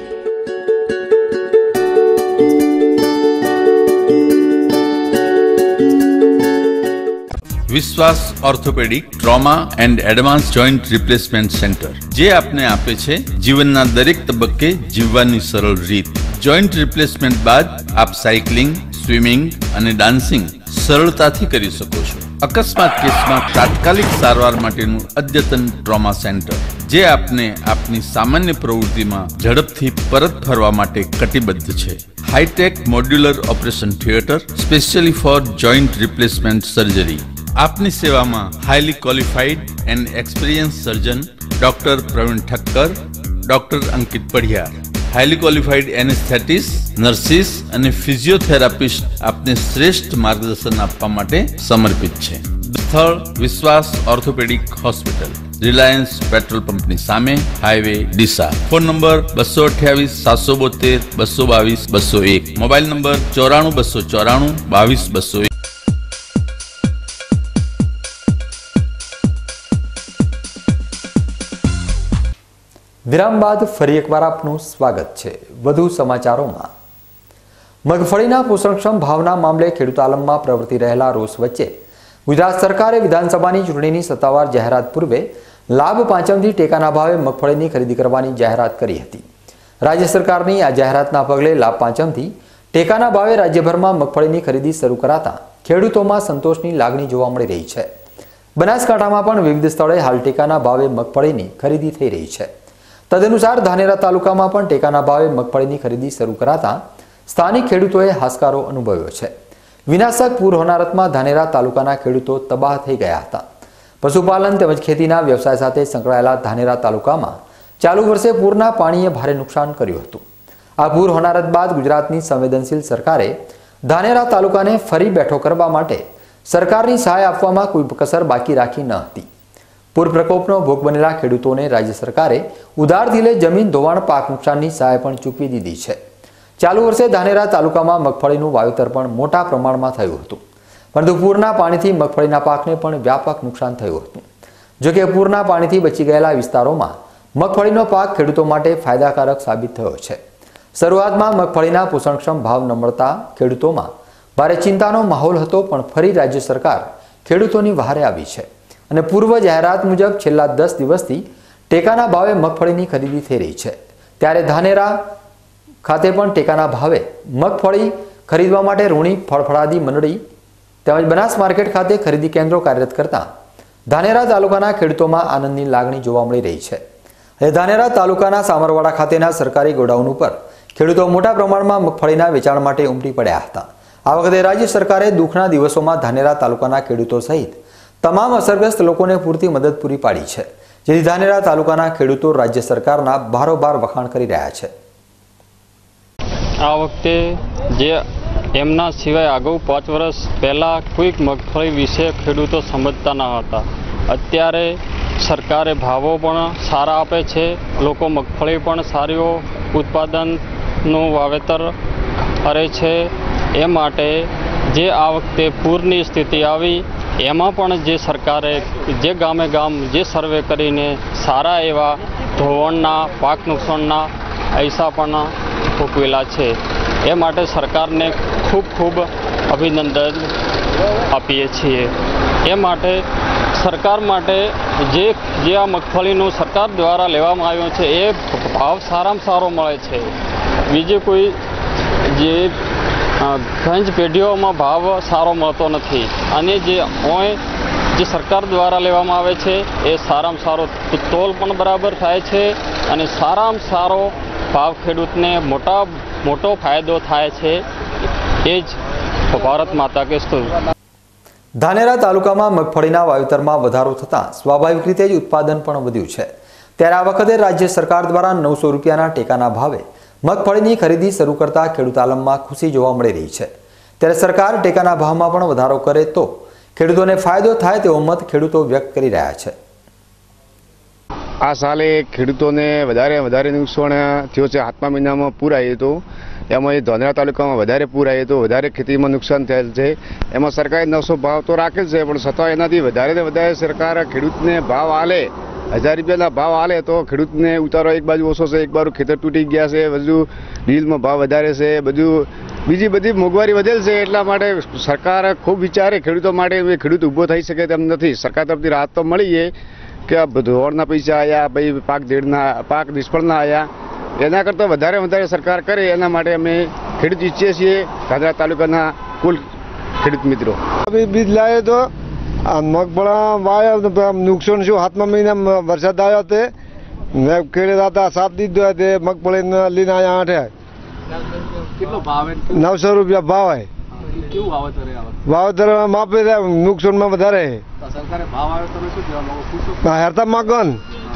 17788. Vishwas orthopaedic trauma and advance joint replacement centre, જે આપને આપે છે જીવનના દરેક તબક્કે જીવવાની સરળ રીત. જોઈન્ટ રિપ્લેસમેન્ટ બાદ આપ સાયકલિંગ, સ્વિમિંગ અને ડાન્સિંગ સરળતાથી કરી શકો છો. અકસ્માત કેસમાં તાત્કાલિક સારવાર માટેનું અદ્યતન ટ્રોમા સેન્ટર, જે આપને આપની સામાન્ય પ્રવૃત્તિમાં ઝડપથી પરત ફરવા માટે કટિબદ્ધ છે. Hi-tech modular operation theatre specially for joint replacement surgery. આપની સેવામાં highly qualified and experience surgeon doctor Pravin Thakkar, doctor Ankit Padhiyar. Highly qualified anaesthetist, nurses અને ફિઝિયોથેરાપિસ્ટ આપને શ્રેષ્ઠ માર્ગદર્શન આપવા માટે સમર્પિત છે. સ્થળ વિશ્વાસ ઓર્થોપેડિક હોસ્પિટલ, રિલાયન્સ પેટ્રોલ પંપની સામે, highway Deesa. Phone number 228 772 222 201. Mobile number 94 294 22 201. વિરામ બાદ ફરી એકવાર આપનું સ્વાગત છે. વધુ સમાચારોમાં. મગફળીના પોષણક્ષમ ભાવના મામલે ખેડૂત આલમમાં પ્રવર્તી રહેલા રોષ વચ્ચે ગુજરાત સરકારે વિધાનસભાની ચૂંટણીની સત્તાવાર જાહેરાત પૂર્વે લાભ પાંચમથી ટેકાના ભાવે મગફળીની ખરીદી કરવાની જાહેરાત કરી હતી. રાજ્ય સરકારની આ જાહેરાતના પગલે લાભ પાંચમથી ટેકાના ભાવે રાજ્યભરમાં મગફળીની ખરીદી શરૂ કરાતા ખેડૂતોમાં સંતોષની લાગણી જોવા મળી રહી છે. બનાસકાંઠામાં પણ વિવિધ સ્થળે હાલ ટેકાના ભાવે મગફળીની ખરીદી થઈ રહી છે. તદનુસાર ધાનેરા તાલુકામાં પણ ટેકાના ભાવે મગફળીની ખરીદી શરૂ કરાતા સ્થાનિક ખેડૂતોએ હાશકારો અનુભવ્યો છે. વિનાશક પૂર હોનારતમાં ધાનેરા તાલુકાના ખેડૂતો તબાહ થઈ ગયા હતા. પશુપાલન તેમજ ખેતીના વ્યવસાય સાથે સંકળાયેલા ધાનેરા તાલુકામાં ચાલુ વર્ષે પૂરના પાણીએ ભારે નુકસાન કર્યું હતું. આ પૂર હોનારત બાદ ગુજરાતની સંવેદનશીલ સરકારે ધાનેરા તાલુકાને ફરી બેઠો કરવા માટે સરકારની સહાય આપવામાં કોઈ કસર બાકી રાખી ન હતી. પૂર પ્રકોપનો ભોગ બનેલા ખેડૂતોને રાજ્ય સરકારે ઉધાર દિલે જમીન ધોવાણ પાક નુકસાનની સહાય પણ ચૂકવી દીધી છે. ચાલુ વર્ષે ધાનેરા તાલુકામાં મગફળીનું વાવેતર પણ મોટા પ્રમાણમાં થયું હતું, પરંતુ પૂરના પાણીથી મગફળીના પાકને પણ વ્યાપક નુકસાન થયું હતું. જોકે પૂરના પાણીથી બચી ગયેલા વિસ્તારોમાં મગફળીનો પાક ખેડૂતો માટે ફાયદાકારક સાબિત થયો છે. શરૂઆતમાં મગફળીના પોષણક્ષમ ભાવ ન મળતા ખેડૂતોમાં ભારે ચિંતાનો માહોલ હતો, પણ ફરી રાજ્ય સરકાર ખેડૂતોની વહારે આવી છે અને પૂર્વ જાહેરાત મુજબ છેલ્લા 10 દિવસથી ટેકાના ભાવે મગફળીની ખરીદી થઈ રહી છે. ત્યારે ધાનેરા ખાતે પણ ટેકાના ભાવે મગફળી ખરીદવા માટે રૂણી ફળફળાદી મંડળી તેમજ બનાસ માર્કેટ ખાતે ખરીદી કેન્દ્રો કાર્યરત કરતા ધાનેરા તાલુકાના ખેડૂતોમાં આનંદની લાગણી જોવા મળી રહી છે. ધાનેરા તાલુકાના સામરવાડા ખાતેના સરકારી ગોડાઉન ઉપર ખેડૂતો મોટા પ્રમાણમાં મગફળીના વેચાણ માટે ઉમટી પડ્યા હતા. આ વખતે રાજ્ય સરકારે દુઃખના દિવસોમાં ધાનેરા તાલુકાના ખેડૂતો સહિત તમામ અસરગ્રસ્ત લોકોને પૂરતી મદદ પૂરી પાડી છે, જેથી ધાનેરા તાલુકાના ખેડૂતો રાજ્ય સરકારના બારોબાર વખાણ કરી રહ્યા છે. આ વખતે જે એમના સિવાય અગાઉ 5 વર્ષ પહેલાં કોઈક મગફળી વિશે ખેડૂતો સમજતા ન હતા. અત્યારે સરકારે ભાવો પણ સારા આપે છે, લોકો મગફળી પણ સારી ઉત્પાદનનું વાવેતર કરે છે. એ માટે જે આ વખતે પૂરની સ્થિતિ આવી એમાં પણ જે સરકારે જે ગામે ગામ જે સર્વે કરીને સારા એવા ધોવાણના પાક નુકસાનના પૈસા પણ ચૂકવેલા છે. એ માટે સરકારને ખૂબ ખૂબ અભિનંદન આપીએ છીએ. એ માટે સરકાર માટે જે આ મગફળીનું સરકાર દ્વારા લેવામાં આવ્યું છે એ ભાવ સારામાં સારો મળે છે. બીજી કોઈ જે ઘંજ પેઢીઓમાં ભાવ સારો મળતો નથી, અને જે સરકાર દ્વારા લેવામાં આવે છે એ સારામાં સારો તોલ પણ બરાબર થાય છે અને સારામાં સારો ભાવ ખેડૂતને મોટો ફાયદો થાય છે. એ જ ભારત માતા કે સ્તુતિ. ધાનેરા તાલુકામાં મગફળીના વાવેતરમાં વધારો થતાં સ્વાભાવિક રીતે જ ઉત્પાદન પણ વધ્યું છે. ત્યારે આ વખતે રાજ્ય સરકાર દ્વારા 900 રૂપિયાના ટેકાના ભાવે મગફળીની ખરીદી શરૂ કરતા ખેડૂત આલમમાં ખુશી જોવા મળી રહી છે. ત્યારે સરકાર ટેકાના ભાવમાં પણ વધારો કરે તો ખેડૂતોને ફાયદો થાય તેવો મત ખેડૂતો વ્યક્ત કરી રહ્યા છે. આ સાલે ખેડૂતોને વધારે નુકસાન થયું છે. 7મા મહિનામાં પૂર આવ્યું હતું, એમાં એ ધાનેરા તાલુકામાં વધારે પૂર આવ્યું હતું, વધારે ખેતીમાં નુકસાન થયેલ છે. એમાં સરકારે 900 ભાવ તો રાખેલ છે, પણ છતાં એનાથી વધારે સરકાર ખેડૂતને ભાવ આલે 1000 રૂપિયાના ભાવ આલે તો ખેડૂતને ઉતારો એક બાજુ ઓછો છે, એક બાજુ ખેતર તૂટી ગયા છે, બધું ડીલમાં ભાવ વધારે છે, બીજી બધી મોંઘવારી વધેલ છે. એટલા માટે સરકાર ખૂબ વિચારે ખેડૂતો માટે, ખેડૂત ઊભો થઈ શકે તેમ નથી. સરકાર તરફથી રાહત તો મળી છે કે ધોવાણના પૈસા આવ્યા, ભાઈ પાક નિષ્ફળના આવ્યા. એના કરતાં વધારે સરકાર કરે એના માટે અમે ખેડૂત ઈચ્છીએ છીએ, ધાનેરા તાલુકાના કુલ ખેડૂત મિત્રો. બીજ લાવ્યો તો મગફળા વાયા નુકસાન શું. 7મા મહિના વરસાદ આવ્યો તે મેં ખેડે હતા સાપ દીધો તે મગફળી લઈને આવ્યા 8. કેટલો ભાવ? 900 રૂપિયા ભાવ હોય. વાવેતર માપે નુકસાનમાં વધારે હેરતા માગન.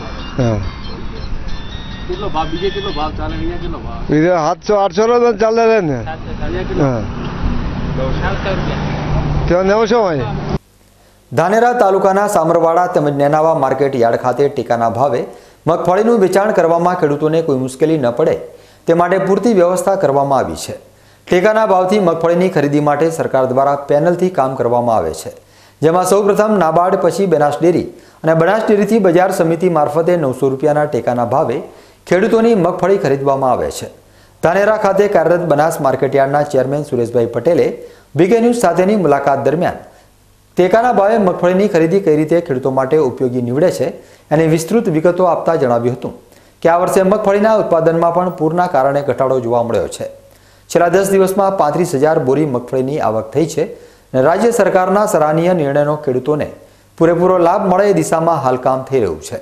કેટલો ભાવ બીજે કેટલો ભાવ ચાલે? અહીંયા કેટલો ભાવ? 700-800 ચાલે છે ને. ત્યાં 900 હોય. ધાનેરા તાલુકાના સામરવાડા તેમજ નેનાવા માર્કેટ યાર્ડ ખાતે ટેકાના ભાવે મગફળીનું વેચાણ કરવામાં ખેડૂતોને કોઈ મુશ્કેલી ન પડે તે માટે પૂરતી વ્યવસ્થા કરવામાં આવી છે. ટેકાના ભાવથી મગફળીની ખરીદી માટે સરકાર દ્વારા પેનલથી કામ કરવામાં આવે છે, જેમાં સૌપ્રથમ નાબાર્ડ, પછી બનાસ ડેરી અને બનાસ ડેરીથી બજાર સમિતિ મારફતે 900 રૂપિયાના ટેકાના ભાવે ખેડૂતોની મગફળી ખરીદવામાં આવે છે. ધાનેરા ખાતે કાર્યરત બનાસ માર્કેટયાર્ડના ચેરમેન સુરેશભાઈ પટેલે બીકે ન્યૂઝ સાથેની મુલાકાત દરમિયાન ટેકાના ભાવે મગફળીની ખરીદી કઈ રીતે ખેડૂતો માટે ઉપયોગી નીવડે છે એની વિસ્તૃત વિગતો આપતા જણાવ્યું હતું કે આ વર્ષે મગફળીના ઉત્પાદનમાં પણ પૂરના કારણે ઘટાડો જોવા મળ્યો છે. છેલ્લા 10 દિવસમાં 35,000 બોરી મગફળીની આવક થઈ છે અને રાજ્ય સરકારના સરાહનીય નિર્ણયનો ખેડૂતોને પૂરેપૂરો લાભ મળે એ દિશામાં હાલ કામ થઈ રહ્યું છે.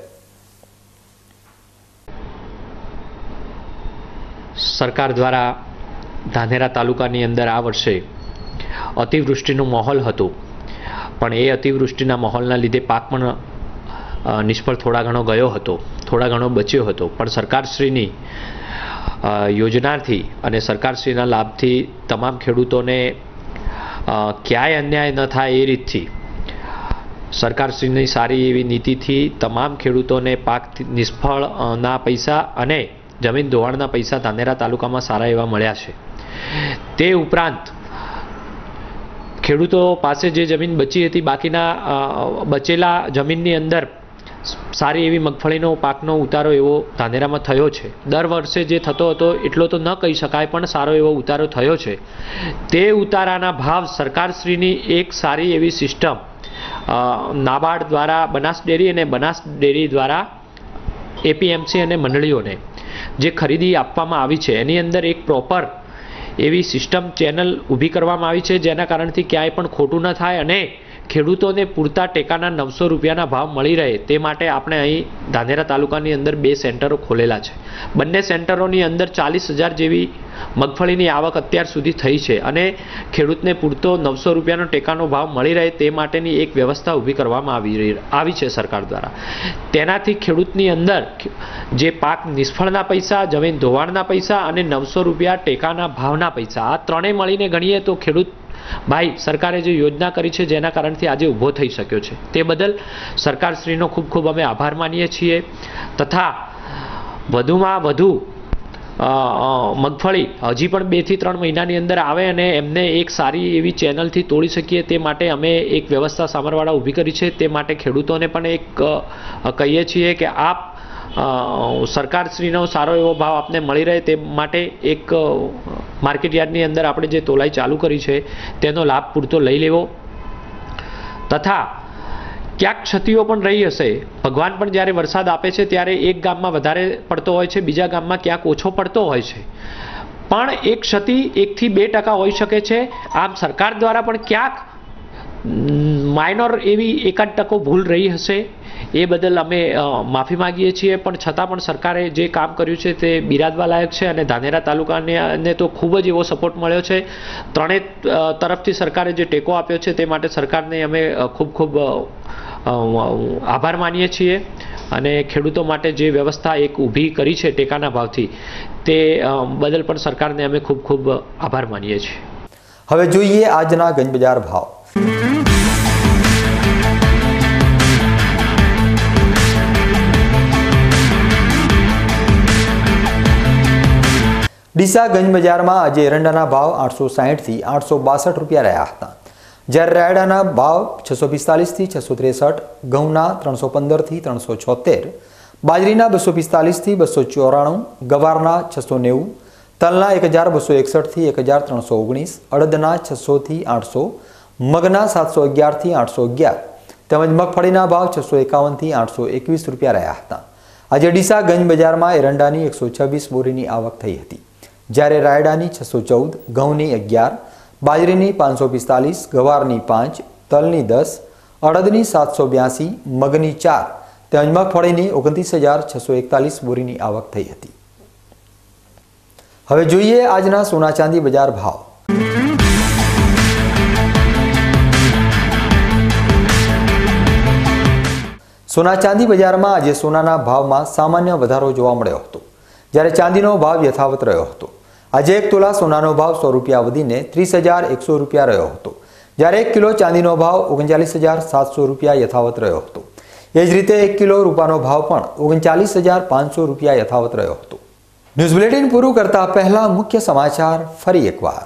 સરકાર દ્વારા ધાનેરા તાલુકાની અંદર આ વર્ષે અતિવૃષ્ટિનો માહોલ હતો, પણ એ અતિવૃષ્ટિના માહોલના લીધે પાક પણ નિષ્ફળ થોડા ઘણો ગયો હતો, થોડા ઘણો બચ્યો હતો. પણ સરકારશ્રીની યોજનાથી અને સરકારશ્રીના લાભથી તમામ ખેડૂતોને ક્યાંય અન્યાય ન થાય એ રીતથી સરકારશ્રીની સારી એવી નીતિથી તમામ ખેડૂતોને પાક નિષ્ફળના પૈસા અને જમીન ધોવાણના પૈસા ધાનેરા તાલુકામાં સારા એવા મળ્યા છે. તે ઉપરાંત ખેડૂતો પાસે જે જમીન બચી હતી, બાકીના બચેલા જમીનની અંદર સારી એવી મગફળીનો પાકનો ઉતારો એવો ધાનેરામાં થયો છે. દર વર્ષે જે થતો હતો એટલો તો ન કહી શકાય, પણ સારો એવો ઉતારો થયો છે. તે ઉતારાના ભાવ સરકારશ્રીની એક સારી એવી સિસ્ટમ નાબાર્ડ દ્વારા બનાસ ડેરી અને બનાસ ડેરી દ્વારા એપીએમસી અને મંડળીઓને જે ખરીદી આપવામાં આવી છે એની અંદર એક પ્રોપર એવી સિસ્ટમ ચેનલ ઊભી કરવામાં આવી છે, જેના કારણથી ક્યાંય પણ ખોટું ન થાય અને ખેડૂતોને પૂરતા ટેકાના 900 રૂપિયાના ભાવ મળી રહે તે માટે આપણે અહીં ધાનેરા તાલુકાની અંદર 2 સેન્ટરો ખોલેલા છે. બંને સેન્ટરોની અંદર 40,000 જેવી મગફળીની આવક અત્યાર સુધી થઈ છે અને ખેડૂતને પૂરતો 900 રૂપિયાનો ટેકાનો ભાવ મળી રહે તે માટેની એક વ્યવસ્થા ઊભી કરવામાં આવી છે સરકાર દ્વારા. તેનાથી ખેડૂતની અંદર જે પાક નિષ્ફળના પૈસા, જમીન ધોવાણના પૈસા અને 900 રૂપિયા ટેકાના ભાવના પૈસા, આ ત્રણેય મળીને ગણીએ તો ખેડૂત ભાઈ સરકારે જે યોજના કરી છે જેના કારણથી આજે ઊભો થઈ શક્યો છે, તે બદલ સરકારશ્રીનો ખૂબ ખૂબ અમે આભાર માનીએ છીએ. તથા વધુમાં વધુ મગફળી હજી પણ 2 થી 3 મહિનાની અંદર આવે અને એમને એક સારી એવી ચેનલથી તોડી શકીએ તે માટે અમે એક વ્યવસ્થા સામરવાડા ઊભી કરી છે. તે માટે ખેડૂતોને પણ એક કહીએ છીએ કે આપ સરકારશ્રીનો સારો એવો ભાવ આપને મળી રહે તે માટે એક માર્કેટ યાર્ડની અંદર આપણે જે તોલાઈ ચાલુ કરી છે તેનો લાભ પૂરતો લઈ લેવો. તથા ક્યાંક ક્ષતિઓ પણ રહી હશે, ભગવાન પણ જ્યારે વરસાદ આપે છે ત્યારે એક ગામમાં વધારે પડતો હોય છે, બીજા ગામમાં ક્યાંક ઓછો પડતો હોય છે, પણ એક ક્ષતિ 1 થી 2% હોઈ શકે છે. આમ સરકાર દ્વારા પણ ક્યાંક માઇનોર એવી 1-8% ભૂલ રહી હશે, એ બદલ અમે માફી માંગીએ છીએ. પણ છતાં પણ સરકારે જે કામ કર્યું છે તે બિરાદવા લાયક છે અને ધાનેરા તાલુકાને તો ખૂબ જ એવો સપોર્ટ મળ્યો છે. ત્રણેય તરફથી સરકારે જે ટેકો આપ્યો છે તે માટે સરકારને અમે ખૂબ ખૂબ આભાર માનીએ છીએ અને ખેડૂતો માટે જે વ્યવસ્થા એક ઊભી કરી છે ટેકાના ભાવથી તે બદલ પણ સરકારને અમે ખૂબ ખૂબ આભાર માનીએ છીએ. હવે જોઈએ આજના ગંજ બજાર ભાવ. ડીસા ગંજ બજારમાં આજે એરંડાના ભાવ 860 થી 862 રૂપિયા રહ્યા હતા, જ્યારે રાયડાના ભાવ 645 થી 663, ઘઉંના 315 થી 376, બાજરીના 245 થી 294, ગવારના 690, તલના 1261 થી 1319, અડદના 600 થી 800, મગના 711 થી 811 તેમજ મગફળીના ભાવ 651 થી 821 રૂપિયા રહ્યા હતા. આજે ડીસા ગંજ બજારમાં એરંડાની 126 બોરીની આવક થઈ હતી, જ્યારે રાયડાની 614, ઘઉંની 11, બાજરીની 545, ગવારની 5, તલની 10, અડદની 782, મગની 4 તેમજ મગફળીની 29,641 બોરીની આવક થઈ હતી. હવે જોઈએ આજના સોના ચાંદી બજાર ભાવ. સોના ચાંદી બજારમાં આજે સોનાના ભાવમાં સામાન્ય વધારો જોવા મળ્યો હતો, જ્યારે ચાંદીનો ભાવ યથાવત રહ્યો હતો. આજે 1 તોલા સોનાનો ભાવ 100 રૂપિયા વધીને 30,100 રૂપિયા રહ્યો હતો, જ્યારે 1 કિલો ચાંદીનો ભાવ 39,700 રૂપિયા યથાવત રહ્યો હતો। એ જ રીતે 1 કિલો રૂપાનો ભાવ પણ 39,500 રૂપિયા યથાવત રહ્યો હતો। ન્યૂઝ બુલેટિન પૂરું કરતા પહેલા મુખ્ય સમાચાર ફરી એકવાર।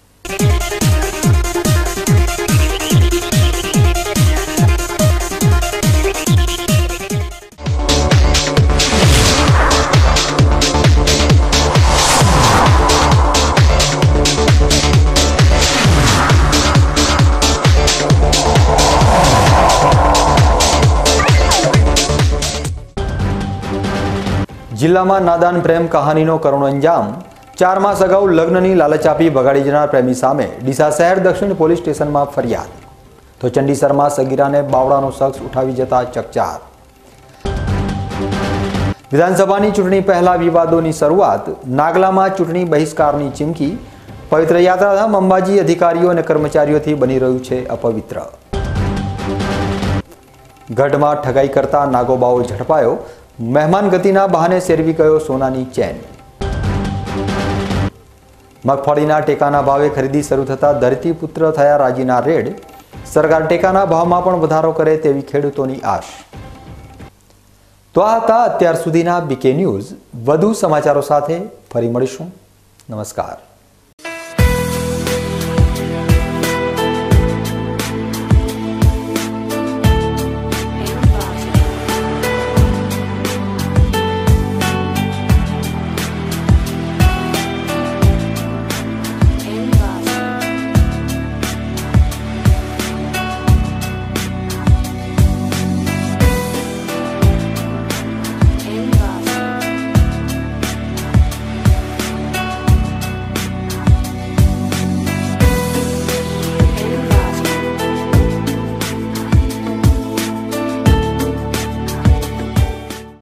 જિલ્લામાં નાદાન પ્રેમ કહાનીનો કરુણ અંજામ। 4 માસ અગાઉ લગ્નની લાલચ આપી ભગાડી જનાર પ્રેમી સામે ડીસા શહેર દક્ષિણ પોલીસ સ્ટેશનમાં ફરિયાદ। તો ચંડીસરમાં સગીરાને બાવળાનો શખ્સ ઉઠાવી જતા ચકચાર। વિધાનસભાની ચૂંટણી પહેલા વિવાદોની શરૂઆત। નાગલામાં ચૂંટણી બહિષ્કારની ચીમકી। પવિત્ર યાત્રાધામ અંબાજી અધિકારીઓ અને કર્મચારીઓથી બની રહ્યું છે અપવિત્ર। ગઢમાં ઠગાઈ કરતા નાગોબાઓ ઝડપાયો। મહેમાન ગતિના બહાને સેરવી ગયો સોનાની ચેન। મગફળીના ટેકાના ભાવે ખરીદી શરૂ થતા ધરતીપુત્ર થયા રાજીના રેડ। સરકાર ટેકાના ભાવમાં પણ વધારો કરે તેવી ખેડૂતોની આશ। તો આ હતા અત્યાર સુધીના બીકે ન્યૂઝ। વધુ સમાચારો સાથે ફરી મળીશું। નમસ્કાર।